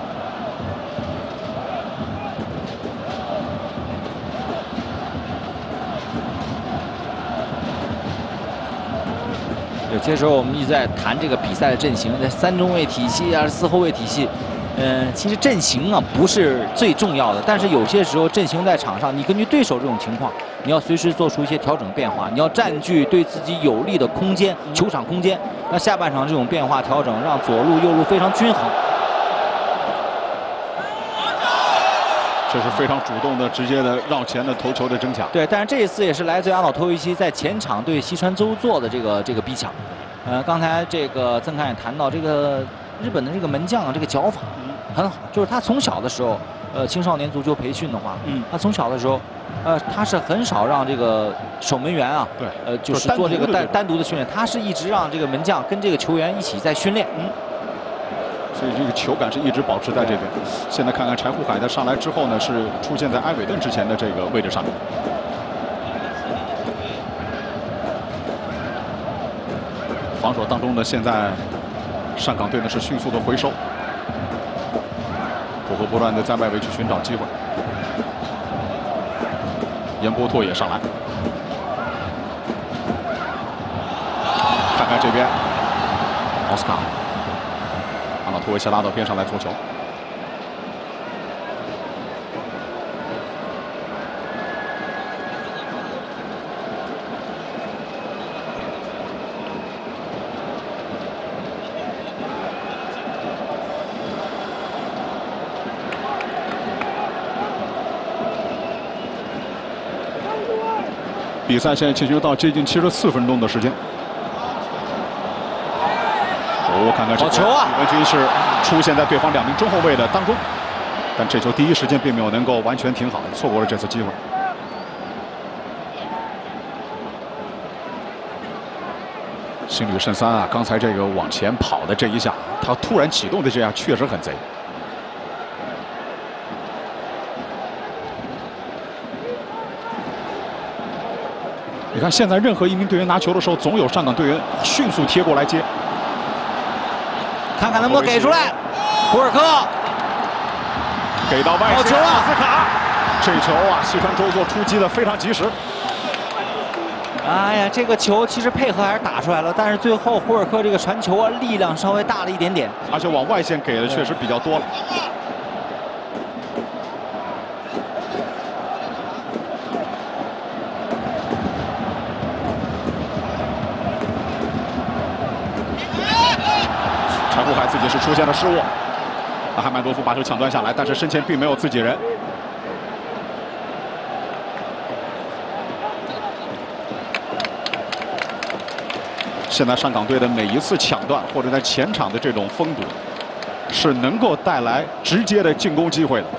有些时候我们一直在谈这个比赛的阵型，在三中卫体系啊、四后卫体系，嗯，其实阵型啊不是最重要的，但是有些时候阵型在场上，你根据对手这种情况，你要随时做出一些调整变化，你要占据对自己有利的空间，球场空间。那下半场这种变化调整，让左路右路非常均衡。 这是非常主动的、直接的绕前的头球的争抢。 对，但是这一次也是来自于阿瑙托维奇在前场对西川周作的这个这个逼抢。呃，刚才这个曾凯也谈到，这个日本的这个门将啊，这个脚法很好，就是他从小的时候，呃，青少年足球培训的话，嗯，他从小的时候，呃，他是很少让这个守门员啊， 对， 呃，就是做这个单单独的训练，他是一直让这个门将跟这个球员一起在训练，嗯。 所以这个球感是一直保持在这边。现在看看柴户海在上来之后呢，是出现在埃韦顿之前的这个位置上面。防守当中呢，现在上港队呢是迅速的回收，浦和不断的在外围去寻找机会。岩波拓也上来，看看这边奥斯卡。阿瑙托维奇拉到边上来做球，比赛现在进行到接近七十四分钟的时间。我看看这球啊！ 李文军是出现在对方两名中后卫的当中，但这球第一时间并没有能够完全停好，错过了这次机会。心吕慎三啊，刚才这个往前跑的这一下，他突然启动的这下确实很贼。你看，现在任何一名队员拿球的时候，总有上港队员迅速贴过来接。 看看能不能给出来，胡尔克给到外线， 好球啊！ 斯卡，这球啊，西川周作出击的非常及时。 哎呀，这个球其实配合还是打出来了，但是最后胡尔克这个传球啊，力量稍微大了一点点， 而且往外线给的确实比较多了。柴户海自己是出现了失误，阿罕曼多夫把球抢断下来，但是身前并没有自己人。现在上港队的每一次抢断或者在前场的这种封堵，是能够带来直接的进攻机会的。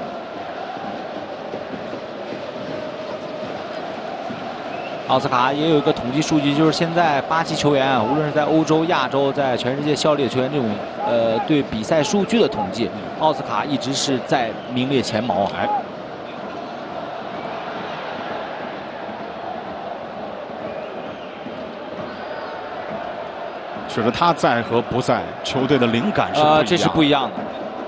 奥斯卡也有一个统计数据，就是现在巴西球员啊，无论是在欧洲、亚洲，在全世界效力的球员这种呃对比赛数据的统计，奥斯卡一直是在名列前茅啊。哎， 确实他在和不在，球队的灵感是不一样的。 呃，这是不一样的。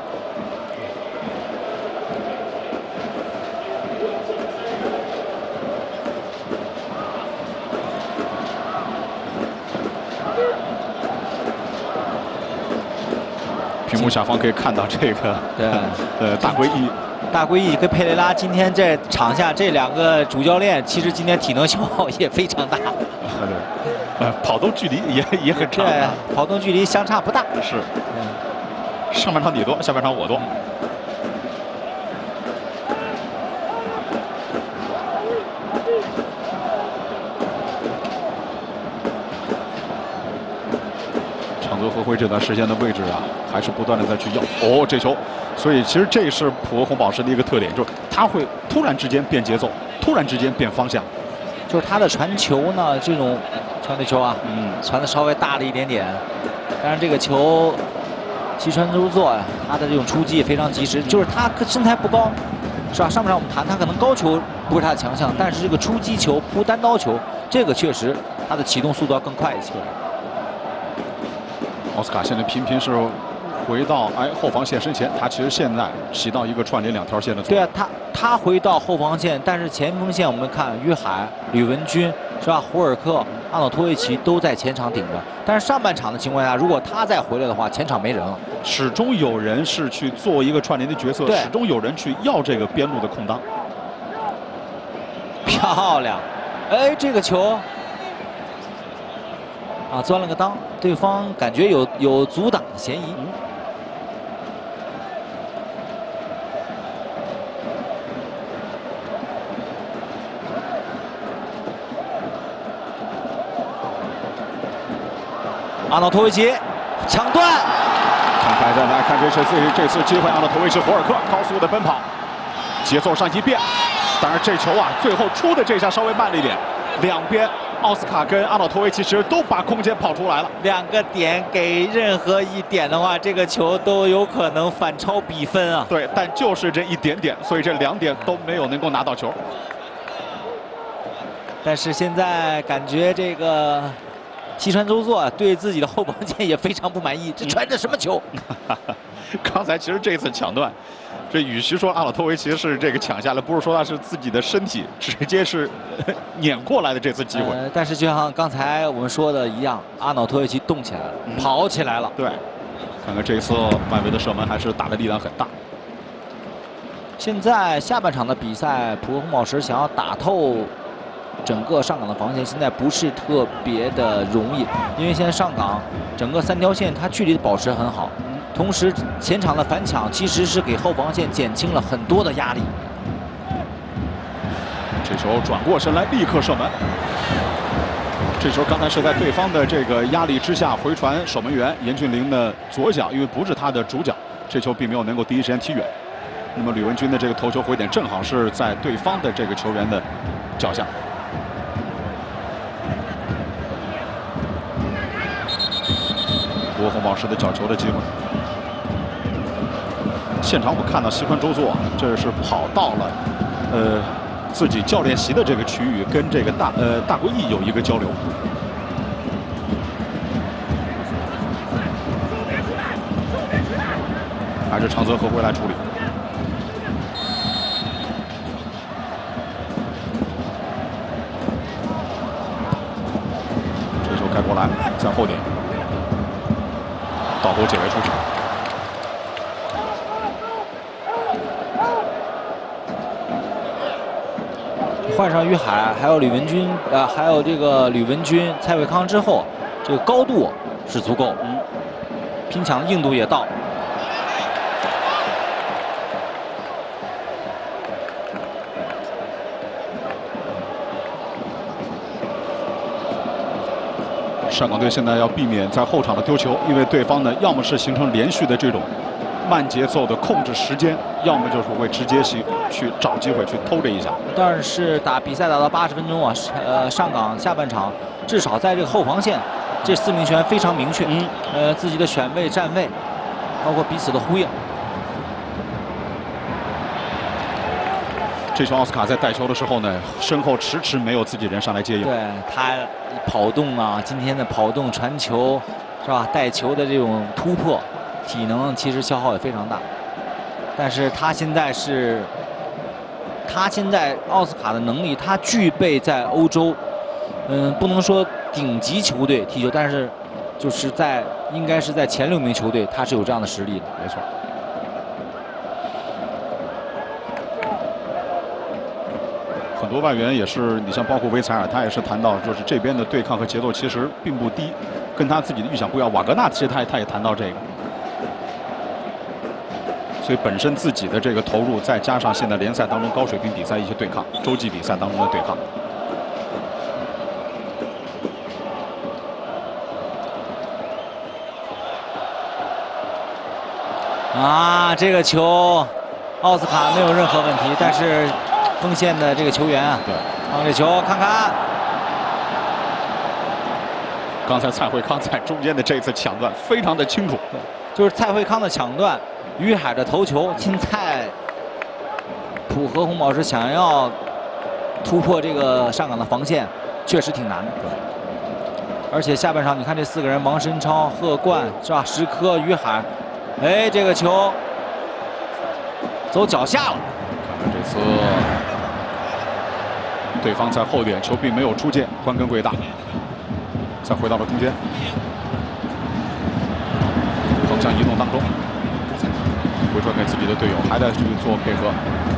屏幕下方可以看到这个， 对， 呃，大归一， 大归一跟佩雷拉今天在场下这两个主教练，其实今天体能消耗也非常大。 对，呃，跑动距离也也很长， 对，跑动距离相差不大。 是。 嗯。 上半场你多，下半场我多。长泽和辉这段时间的位置啊，还是不断的在去要。哦，这球，所以其实这是普和红宝石的一个特点，就是他会突然之间变节奏，突然之间变方向。 就是他的传球呢，这种传的球啊，嗯，传的稍微大了一点点，但是这个球击穿入座呀，他的这种出击也非常及时。就是他身材不高，是吧？上半场我们谈他可能高球不是他的强项，但是这个出击球、扑单刀球，这个确实他的启动速度要更快一些。 奥斯卡现在频频是回到哎后防线身前，他其实现在起到一个串联两条线的作用。 对啊，他他回到后防线，但是前锋线我们看于海、吕文君是吧？胡尔克、阿诺托维奇都在前场顶着。但是上半场的情况下，如果他再回来的话，前场没人了。 始终有人是去做一个串联的角色，始终有人去要这个边路的空当。 漂亮，哎，这个球。啊，钻了个裆，对方感觉有有阻挡的嫌疑。嗯、阿诺托维奇抢断， 看开再来看这次这次机会，阿诺托维奇、胡尔克高速的奔跑，节奏上一变，当然这球啊最后出的这下稍微慢了一点，两边。奥斯卡跟阿诺托维奇其实都把空间跑出来了， 两个点给任何一点的话，这个球都有可能反超比分啊。 对，但就是这一点点，所以这两点都没有能够拿到球。 但是现在感觉这个西川周作对自己的后防线也非常不满意，这传的什么球？ 刚才其实这次抢断。这与其说阿诺托维奇是这个抢下来，不如说他是自己的身体直接是碾过来的这次机会。 呃、但是就像刚才我们说的一样，阿诺托维奇动起来了，嗯、跑起来了。 对，看看这一次外围的射门还是打的力量很大。 现在下半场的比赛，普和红宝石想要打透整个上港的防线，现在不是特别的容易，因为现在上港整个三条线它距离的保持很好。同时，前场的反抢其实是给后防线减轻了很多的压力。 这球转过身来，立刻射门。这球刚才是在对方的这个压力之下回传守门员严俊凌的左脚，因为不是他的主脚，这球并没有能够第一时间踢远。那么吕文君的这个头球回点正好是在对方的这个球员的脚下。不过红宝石的角球的机会。现场我看到西川周作，这是跑到了呃自己教练席的这个区域，跟这个大呃大归义有一个交流。还是长泽和辉来处理。这球开过来，在后点，倒钩解围出场。 换上于海，还有吕文君，呃，还有这个吕文君、蔡伟康之后，这个高度是足够，嗯，拼抢的硬度也到。 上港队现在要避免在后场的丢球，因为对方呢，要么是形成连续的这种慢节奏的控制时间，要么就是会直接去去找机会去偷这一下。 但是打比赛打到八十分钟啊，呃，上港下半场至少在这个后防线，这四名球员非常明确，嗯，呃，自己的选位、站位，包括彼此的呼应。 这球奥斯卡在带球的时候呢，身后迟迟没有自己人上来接应。 对他跑动啊，今天的跑动、传球，是吧？带球的这种突破，体能其实消耗也非常大。但是他现在是，他现在奥斯卡的能力，他具备在欧洲，嗯，不能说顶级球队踢球，但是就是在应该是在前六名球队，他是有这样的实力的， 没错。很多外援也是，你像包括维采尔，他也是谈到，就是这边的对抗和节奏其实并不低，跟他自己的预想不一样。瓦格纳其实他他也谈到这个。 所以本身自己的这个投入，再加上现在联赛当中高水平比赛一些对抗，洲际比赛当中的对抗。 啊，这个球，奥斯卡没有任何问题，但是锋线的这个球员啊， 对， 放这球看看。 刚才蔡慧康在中间的这次抢断非常的清楚， 就是蔡慧康的抢断，于海的头球，青菜浦和红宝石想要突破这个上港的防线，确实挺难的。对，而且下半场你看这四个人，王申超、贺冠是吧？石科、于海。 哎，这个球走脚下了。 看看这次，对方在后点，球并没有出界，关根贵大，再回到了中间，横向移动当中，回传给自己的队友，还在去做配合。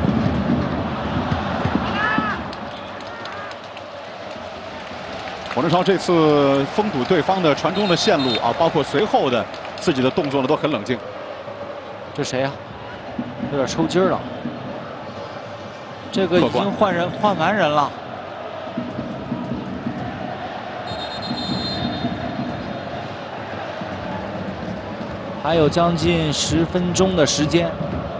王申超这次封堵对方的传中的线路啊，包括随后的自己的动作呢，都很冷静。 这谁呀、啊？有点抽筋了。这个已经换人换完人了。还有将近十分钟的时间。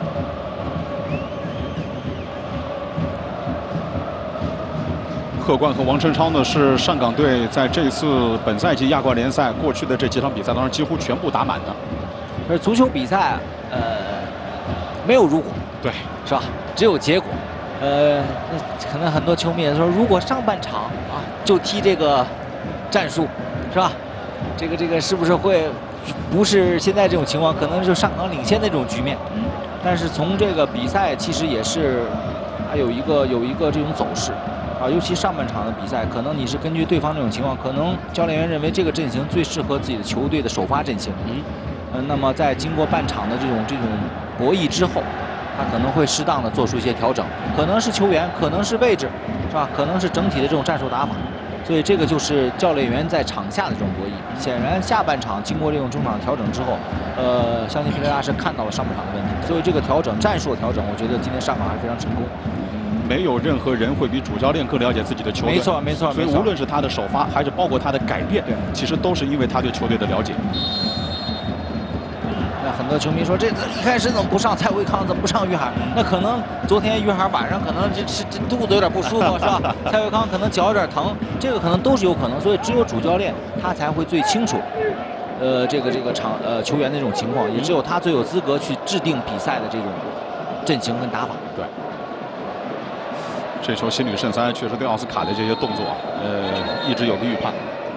贺冠和王申超呢是上港队在这次本赛季亚冠联赛过去的这几场比赛当中几乎全部打满的。 而足球比赛，呃，没有如果， 对， 是吧？只有结果。呃，那可能很多球迷也说，如果上半场啊就踢这个战术，是吧？这个这个是不是会不是现在这种情况？可能是上港领先的这种局面。嗯。但是从这个比赛其实也是，还有一个有一个这种走势。 啊，尤其上半场的比赛，可能你是根据对方这种情况，可能教练员认为这个阵型最适合自己的球队的首发阵型。嗯，呃，那么在经过半场的这种这种博弈之后，他可能会适当的做出一些调整，可能是球员，可能是位置，是吧？可能是整体的这种战术打法。所以这个就是教练员在场下的这种博弈。显然下半场经过这种中场调整之后，呃，相信佩雷拉是看到了上半场的问题，所以这个调整战术的调整，我觉得今天上港还是非常成功。 没有任何人会比主教练更了解自己的球队。 没错，没错。 所以无论是他的首发，还是包括他的改变，其实都是因为他对球队的了解。 那很多球迷说，这一开始怎么不上蔡慧康，怎么不上于海？那可能昨天于海晚上可能这这这肚子有点不舒服，是吧？蔡慧康可能脚有点疼，这个可能都是有可能。所以只有主教练他才会最清楚，呃，这个这个场呃球员的这种情况，也只有他最有资格去制定比赛的这种阵型跟打法。 对。 这球心领胜三，确实对奥斯卡的这些动作，呃，一直有个预判。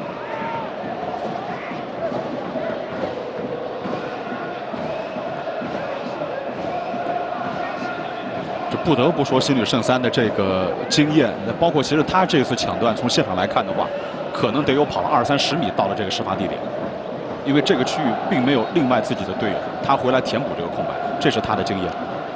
这不得不说心领胜三的这个经验，包括其实他这次抢断，从现场来看的话，可能得有跑了二三十米到了这个事发地点，因为这个区域并没有另外自己的队友，他回来填补这个空白，这是他的经验。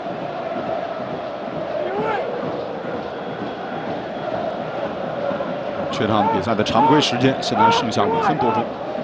这场比赛的常规时间现在剩下五分多钟。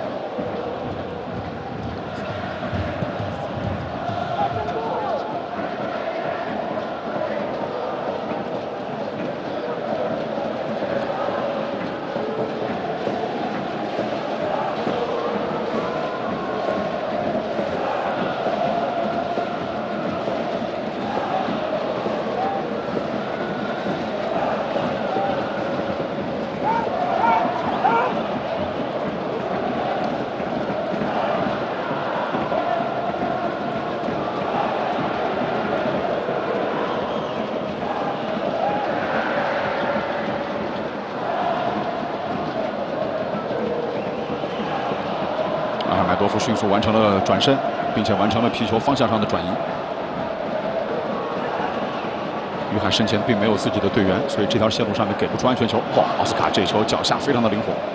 多夫迅速完成了转身，并且完成了皮球方向上的转移。于海身前并没有自己的队员，所以这条线路上面给不出安全球。哇，奥斯卡这球脚下非常的灵活。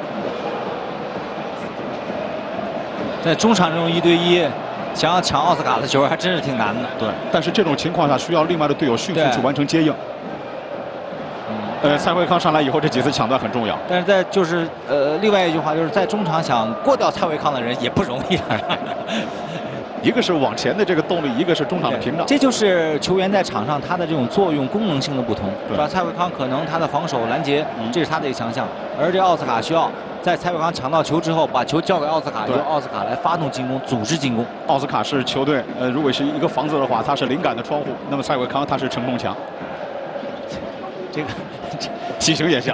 在中场这种一对一，想要抢奥斯卡的球还真是挺难的。 对，但是这种情况下需要另外的队友迅速去完成接应。 呃，蔡慧康上来以后，这几次抢断很重要。 但是在就是呃，另外一句话就是在中场想过掉蔡慧康的人也不容易。 一个是往前的这个动力，一个是中场的屏障。 这就是球员在场上他的这种作用功能性的不同，是吧？蔡慧康可能他的防守拦截，这是他的一个强项，而这奥斯卡需要在蔡慧康抢到球之后，把球交给奥斯卡，由奥斯卡来发动进攻，组织进攻。 奥斯卡是球队，呃，如果是一个房子的话，他是灵感的窗户，那么蔡慧康他是承重墙。 这个体型也像。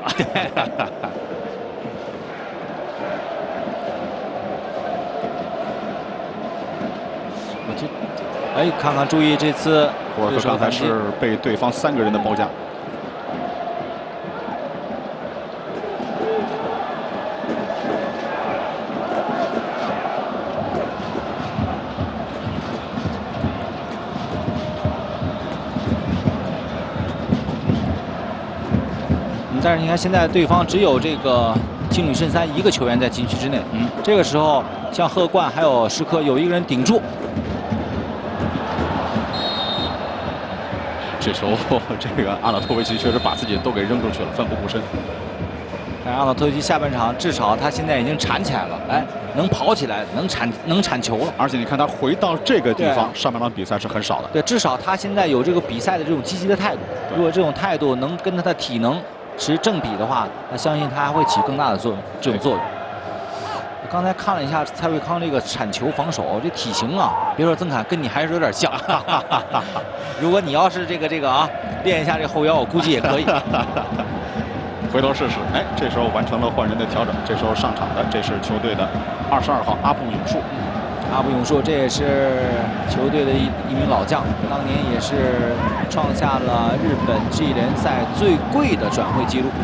我就，哎，看看，注意这次霍尔克刚才是被对方三个人的包夹。 但是你看，现在对方只有这个青旅圣三一个球员在禁区之内。嗯，这个时候像贺冠还有施科有一个人顶住。 这时候这个阿纳托维奇确实把自己都给扔出去了，奋不顾身。 但是阿纳托维奇下半场至少他现在已经铲起来了，哎，能跑起来，能铲能铲球了。 而且你看他回到这个地方，上半场比赛是很少的。 对，至少他现在有这个比赛的这种积极的态度。如果这种态度能跟他的体能持正比的话，那相信他还会起更大的作用，这种作用。我刚才看了一下蔡慧康这个铲球防守，这体型啊，别说曾凯，跟你还是有点像。如果你要是这个这个啊，练一下这后腰，我估计也可以。 回头试试，哎，这时候完成了换人的调整。这时候上场的这是球队的二十二号阿布永树。 阿布永树，这也是球队的一一名老将，当年也是创下了日本 G 联赛最贵的转会记录。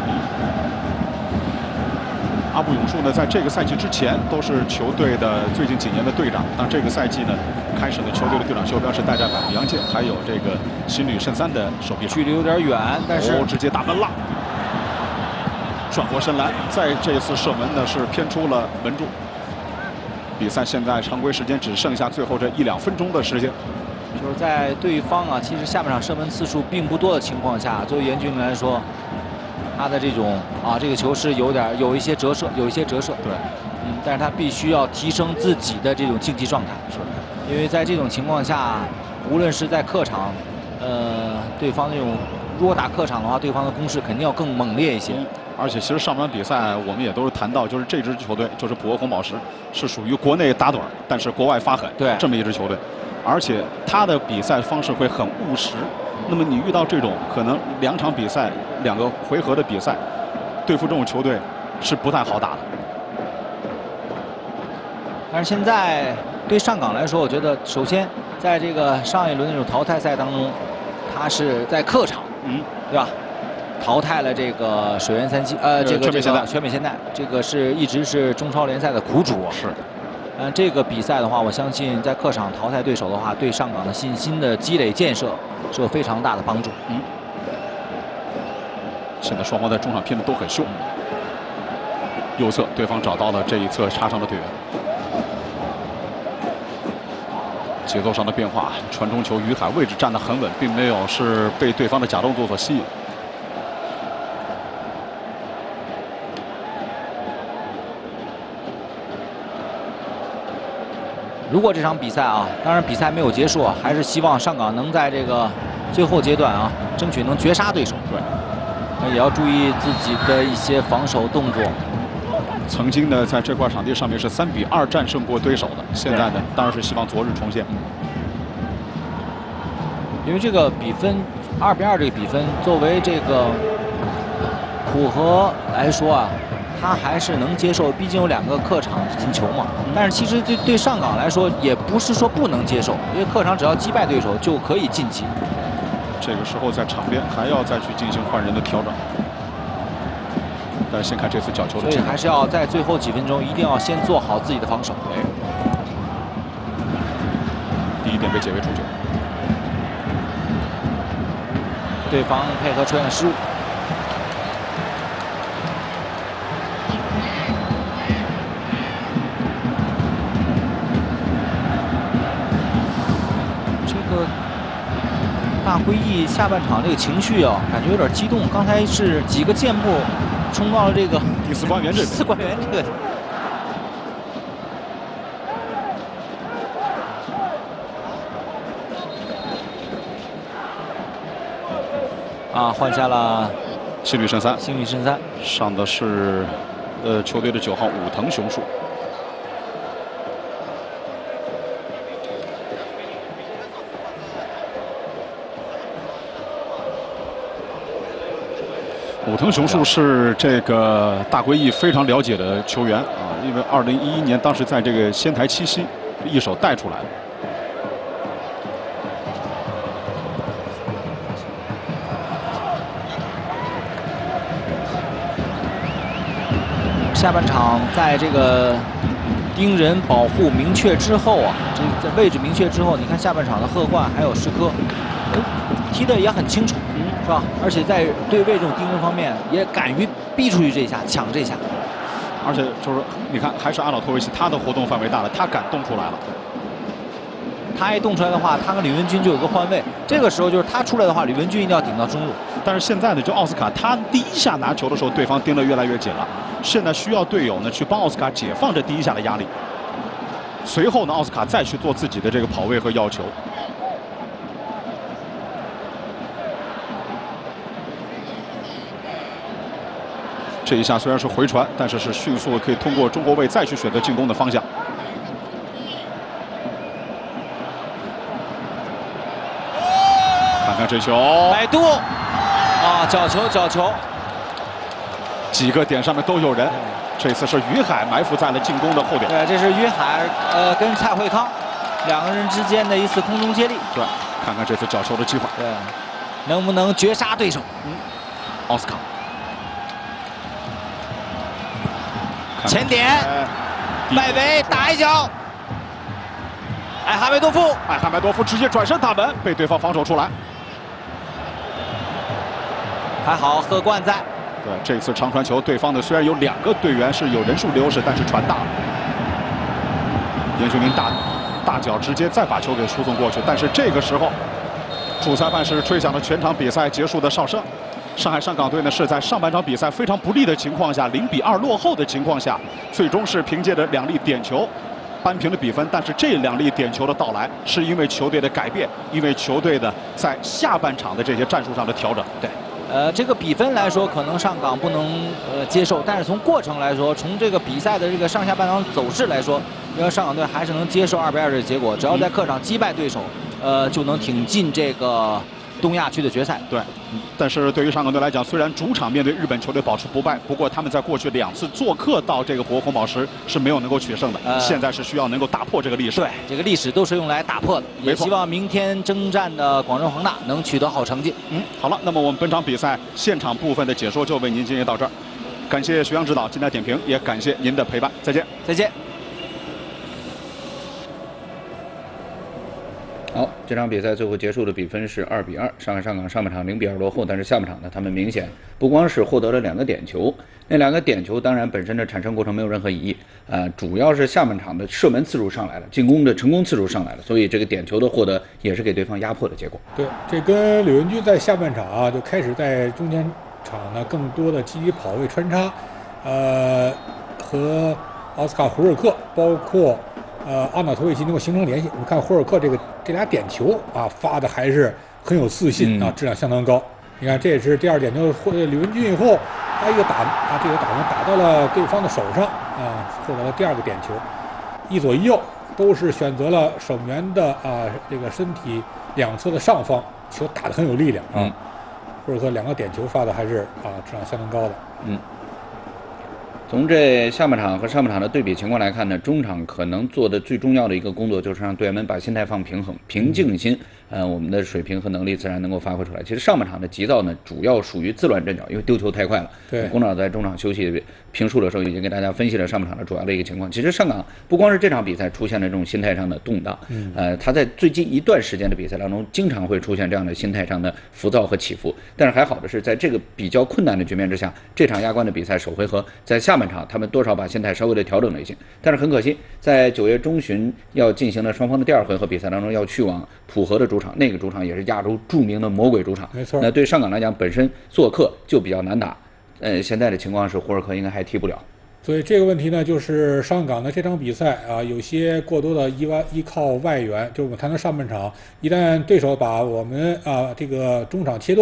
阿布永树呢，在这个赛季之前都是球队的最近几年的队长，但这个赛季呢，开始的球队的队长袖标是戴在板杨健，还有这个新旅圣三的手臂上， 距离有点远，但是、 哦、直接打门了，转过身来，在这次射门呢是偏出了门柱。比赛现在常规时间只剩下最后这一两分钟的时间， 就是在对方啊，其实下半场射门次数并不多的情况下，作为严俊来说，他的这种啊，这个球是有点有一些折射，有一些折射。 对， 嗯，但是他必须要提升自己的这种竞技状态， 是， 因为在这种情况下，无论是在客场，呃，对方那种如果打客场的话，对方的攻势肯定要更猛烈一些。 嗯而且其实上半场比赛我们也都是谈到，就是这支球队就是浦和红宝石是属于国内打盹，但是国外发狠， 对这么一支球队，而且他的比赛方式会很务实。那么你遇到这种可能两场比赛两个回合的比赛，对付这种球队是不太好打的。 但是现在对上港来说，我觉得首先在这个上一轮那种淘汰赛当中，他是在客场， 嗯， 对吧？淘汰了这个水原三七，呃，这个全美现代， 全美现代，这个是一直是中超联赛的苦主。 是， 嗯，这个比赛的话，我相信在客场淘汰对手的话，对上港的信心的积累建设是有非常大的帮助。 嗯，现在双方在中场拼的都很凶。右侧对方找到了这一侧插上的队员，节奏上的变化，传中球，于海位置站得很稳，并没有是被对方的假动作所吸引。 如果这场比赛啊，当然比赛没有结束啊，还是希望上港能在这个最后阶段啊，争取能绝杀对手。 对， 那也要注意自己的一些防守动作。 曾经呢，在这块场地上面是三比二战胜过对手的，现在呢，当然是希望昨日重现。 因为这个比分二比二这个比分，作为这个浦和来说啊。他还是能接受，毕竟有两个客场进球嘛。但是其实对对上港来说，也不是说不能接受，因为客场只要击败对手就可以晋级。 这个时候在场边还要再去进行换人的调整。但是先看这次角球的， 所以还是要在最后几分钟一定要先做好自己的防守。 哎，第一点被解围出球， 对方配合出现了失误。大辉毅下半场这个情绪啊，感觉有点激动。刚才是几个箭步冲到了这个第四官员这第四官员这个。 啊，换下了新旅胜三， 新旅胜三上的是呃球队的九号武藤雄树。武藤雄树是这个大龟翼非常了解的球员啊，因为二零一一年当时在这个仙台七夕一手带出来的。 下半场在这个盯人保护明确之后啊，这在位置明确之后，你看下半场的鹤冠还有石科，踢得也很清楚，嗯，是吧？而且在对位这种盯人方面，也敢于逼出去这一下，抢这一下。 而且就是你看，还是阿瑙托维奇，他的活动范围大了，他敢动出来了。 他一动出来的话，他跟李文军就有个换位。这个时候就是他出来的话，李文军一定要顶到中路。 但是现在呢，就奥斯卡他第一下拿球的时候，对方盯得越来越紧了。现在需要队友呢去帮奥斯卡解放这第一下的压力。随后呢，奥斯卡再去做自己的这个跑位和要求。这一下虽然是回传，但是是迅速可以通过中后卫再去选择进攻的方向。看看这球， 摆渡啊，角球，角球， 几个点上面都有人。这次是于海埋伏在了进攻的后点。 对，这是于海呃跟蔡慧康两个人之间的一次空中接力。 对，看看这次角球的机会， 对，能不能绝杀对手？ 嗯，奥斯卡。 前点，外围打一脚，艾哈梅多夫， 艾哈梅多夫直接转身打门，被对方防守出来。 还好贺冠在。 对，这次长传球，对方的虽然有两个队员是有人数优势，但是传大了。严雄林大大脚直接再把球给输送过去，但是这个时候，主裁判是吹响了全场比赛结束的哨声。 上海上港队呢是在上半场比赛非常不利的情况下，零比二落后的情况下，最终是凭借着两粒点球扳平了比分。但是这两粒点球的到来，是因为球队的改变，因为球队的在下半场的这些战术上的调整。 对，呃，这个比分来说，可能上港不能呃接受，但是从过程来说，从这个比赛的这个上下半场走势来说，因为上港队还是能接受二比二的结果，只要在客场击败对手，呃，就能挺进这个。 东亚区的决赛， 对，但是对于上港队来讲，虽然主场面对日本球队保持不败，不过他们在过去两次做客到这个博红宝石是没有能够取胜的。呃、现在是需要能够打破这个历史。 对，这个历史都是用来打破的。也希望明天征战的广州恒大能取得好成绩。 嗯，好了，那么我们本场比赛现场部分的解说就为您进行到这儿，感谢徐阳指导、金台点评，也感谢您的陪伴，再见， 再见。 好，这场比赛最后结束的比分是二比二。上海上港上半场零比二落后，但是下半场呢，他们明显不光是获得了两个点球，那两个点球当然本身的产生过程没有任何异议，呃，主要是下半场的射门次数上来了，进攻的成功次数上来了，所以这个点球的获得也是给对方压迫的结果。 对，这跟柳文军在下半场啊就开始在中间场呢更多的积极跑位穿插，呃，和奥斯卡胡尔克包括。 呃，阿瑙托维奇能够形成联系。我们看霍尔克这个这俩点球啊，发的还是很有自信啊，质量相当高。你看，这也是第二点球，获李文军以后，他一个打啊，这个打门打到了对方的手上啊，获得了第二个点球。一左一右都是选择了守门员的啊这个身体两侧的上方，球打得很有力量啊。嗯、霍尔克两个点球发的还是啊质量相当高的。 嗯。 从这下半场和上半场的对比情况来看呢，中场可能做的最重要的一个工作就是让队员们把心态放平衡，平静心，呃，我们的水平和能力自然能够发挥出来。其实上半场的急躁呢，主要属于自乱阵脚，因为丢球太快了。 对， 龚导在中场休息评述的时候已经给大家分析了上半场的主要的一个情况。其实上港不光是这场比赛出现了这种心态上的动荡，嗯，呃，他在最近一段时间的比赛当中，经常会出现这样的心态上的浮躁和起伏。但是还好的是，在这个比较困难的局面之下，这场亚冠的比赛首回合在下半场他们多少把心态稍微的调整了一些，但是很可惜，在九月中旬要进行的双方的第二回合比赛当中，要去往浦和的主场，那个主场也是亚洲著名的魔鬼主场， 没错。 那对上港来讲，本身做客就比较难打，呃，现在的情况是霍尔克应该还踢不了。 所以这个问题呢，就是上港的这场比赛啊，有些过多的依外依靠外援。就我们谈到上半场，一旦对手把我们啊这个中场切断，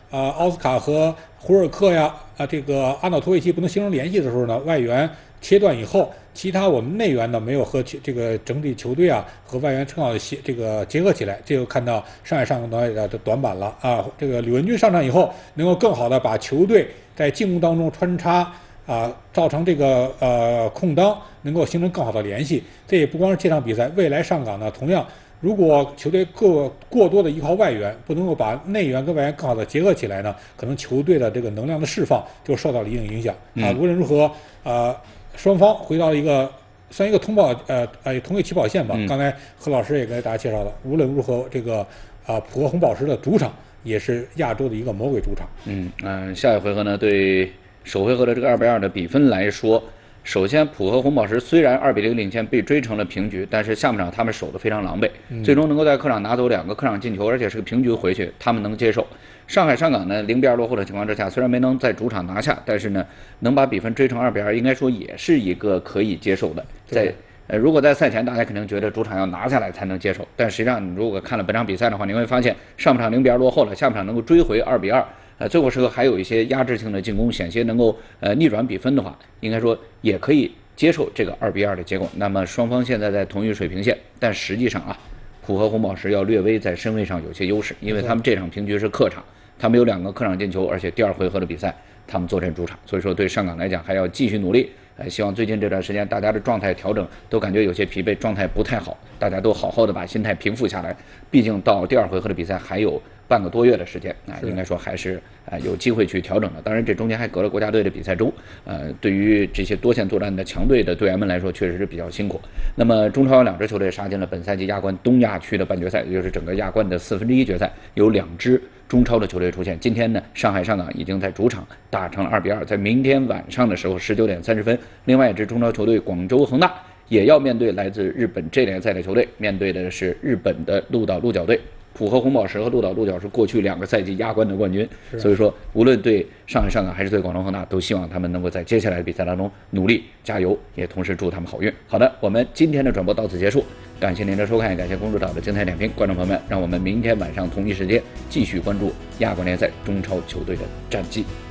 呃奥斯卡和胡尔克呀，啊这个阿瑙托维奇不能形成联系的时候呢，外援切断以后，其他我们内援呢没有和这个整体球队啊和外援更好的协这个结合起来，这就看到上海上港队的短板了啊。这个李文军上场以后，能够更好的把球队在进攻当中穿插啊，造成这个呃空当，能够形成更好的联系。这也不光是这场比赛，未来上港呢，同样如果球队过过多的依靠外援，不能够把内援跟外援更好的结合起来呢，可能球队的这个能量的释放就受到了一定影响啊。无论如何，呃。双方回到一个算一个同跑呃呃同一个起跑线吧。嗯、刚才何老师也给大家介绍了，无论如何，这个啊、呃、浦和红宝石的主场也是亚洲的一个魔鬼主场。 嗯嗯、呃，下一回合呢，对首回合的这个二比二的比分来说，首先浦和红宝石虽然二比零领先被追成了平局，但是下半场他们守得非常狼狈，嗯、最终能够在客场拿走两个客场进球，而且是个平局回去，他们能接受。上海上港呢，零比二落后的情况之下，虽然没能在主场拿下，但是呢，能把比分追成二比二，应该说也是一个可以接受的。在呃，如果在赛前大家肯定觉得主场要拿下来才能接受，但实际上你如果看了本场比赛的话，你会发现上半场零比二落后了，下半场能够追回二比二，呃，最后时刻还有一些压制性的进攻，险些能够呃逆转比分的话，应该说也可以接受这个二比二的结果。那么双方现在在同一水平线，但实际上啊，浦和红宝石要略微在身位上有些优势，因为他们这场平局是客场。他们有两个客场进球，而且第二回合的比赛他们坐镇主场，所以说对上港来讲还要继续努力。呃，希望最近这段时间大家的状态调整都感觉有些疲惫，状态不太好，大家都好好的把心态平复下来。毕竟到第二回合的比赛还有半个多月的时间啊、呃，应该说还是啊、呃、有机会去调整的。当然这中间还隔了国家队的比赛周，呃，对于这些多线作战的强队的队员们来说，确实是比较辛苦。那么中超两支球队杀进了本赛季亚冠东亚区的半决赛，也就是整个亚冠的四分之一决赛，有两支中超的球队出现。今天呢，上海上港已经在主场打成了二比二，在明天晚上的时候十九点三十分，另外一支中超球队广州恒大也要面对来自日本 J 联赛的球队，面对的是日本的鹿岛鹿角队。浦和红宝石和鹿岛鹿角是过去两个赛季亚冠的冠军，所以说无论对上海上港还是对广州恒大，都希望他们能够在接下来的比赛当中努力加油，也同时祝他们好运。好的，我们今天的转播到此结束，感谢您的收看，也感谢公主岛的精彩点评。观众朋友们，让我们明天晚上同一时间继续关注亚冠联赛中超球队的战绩。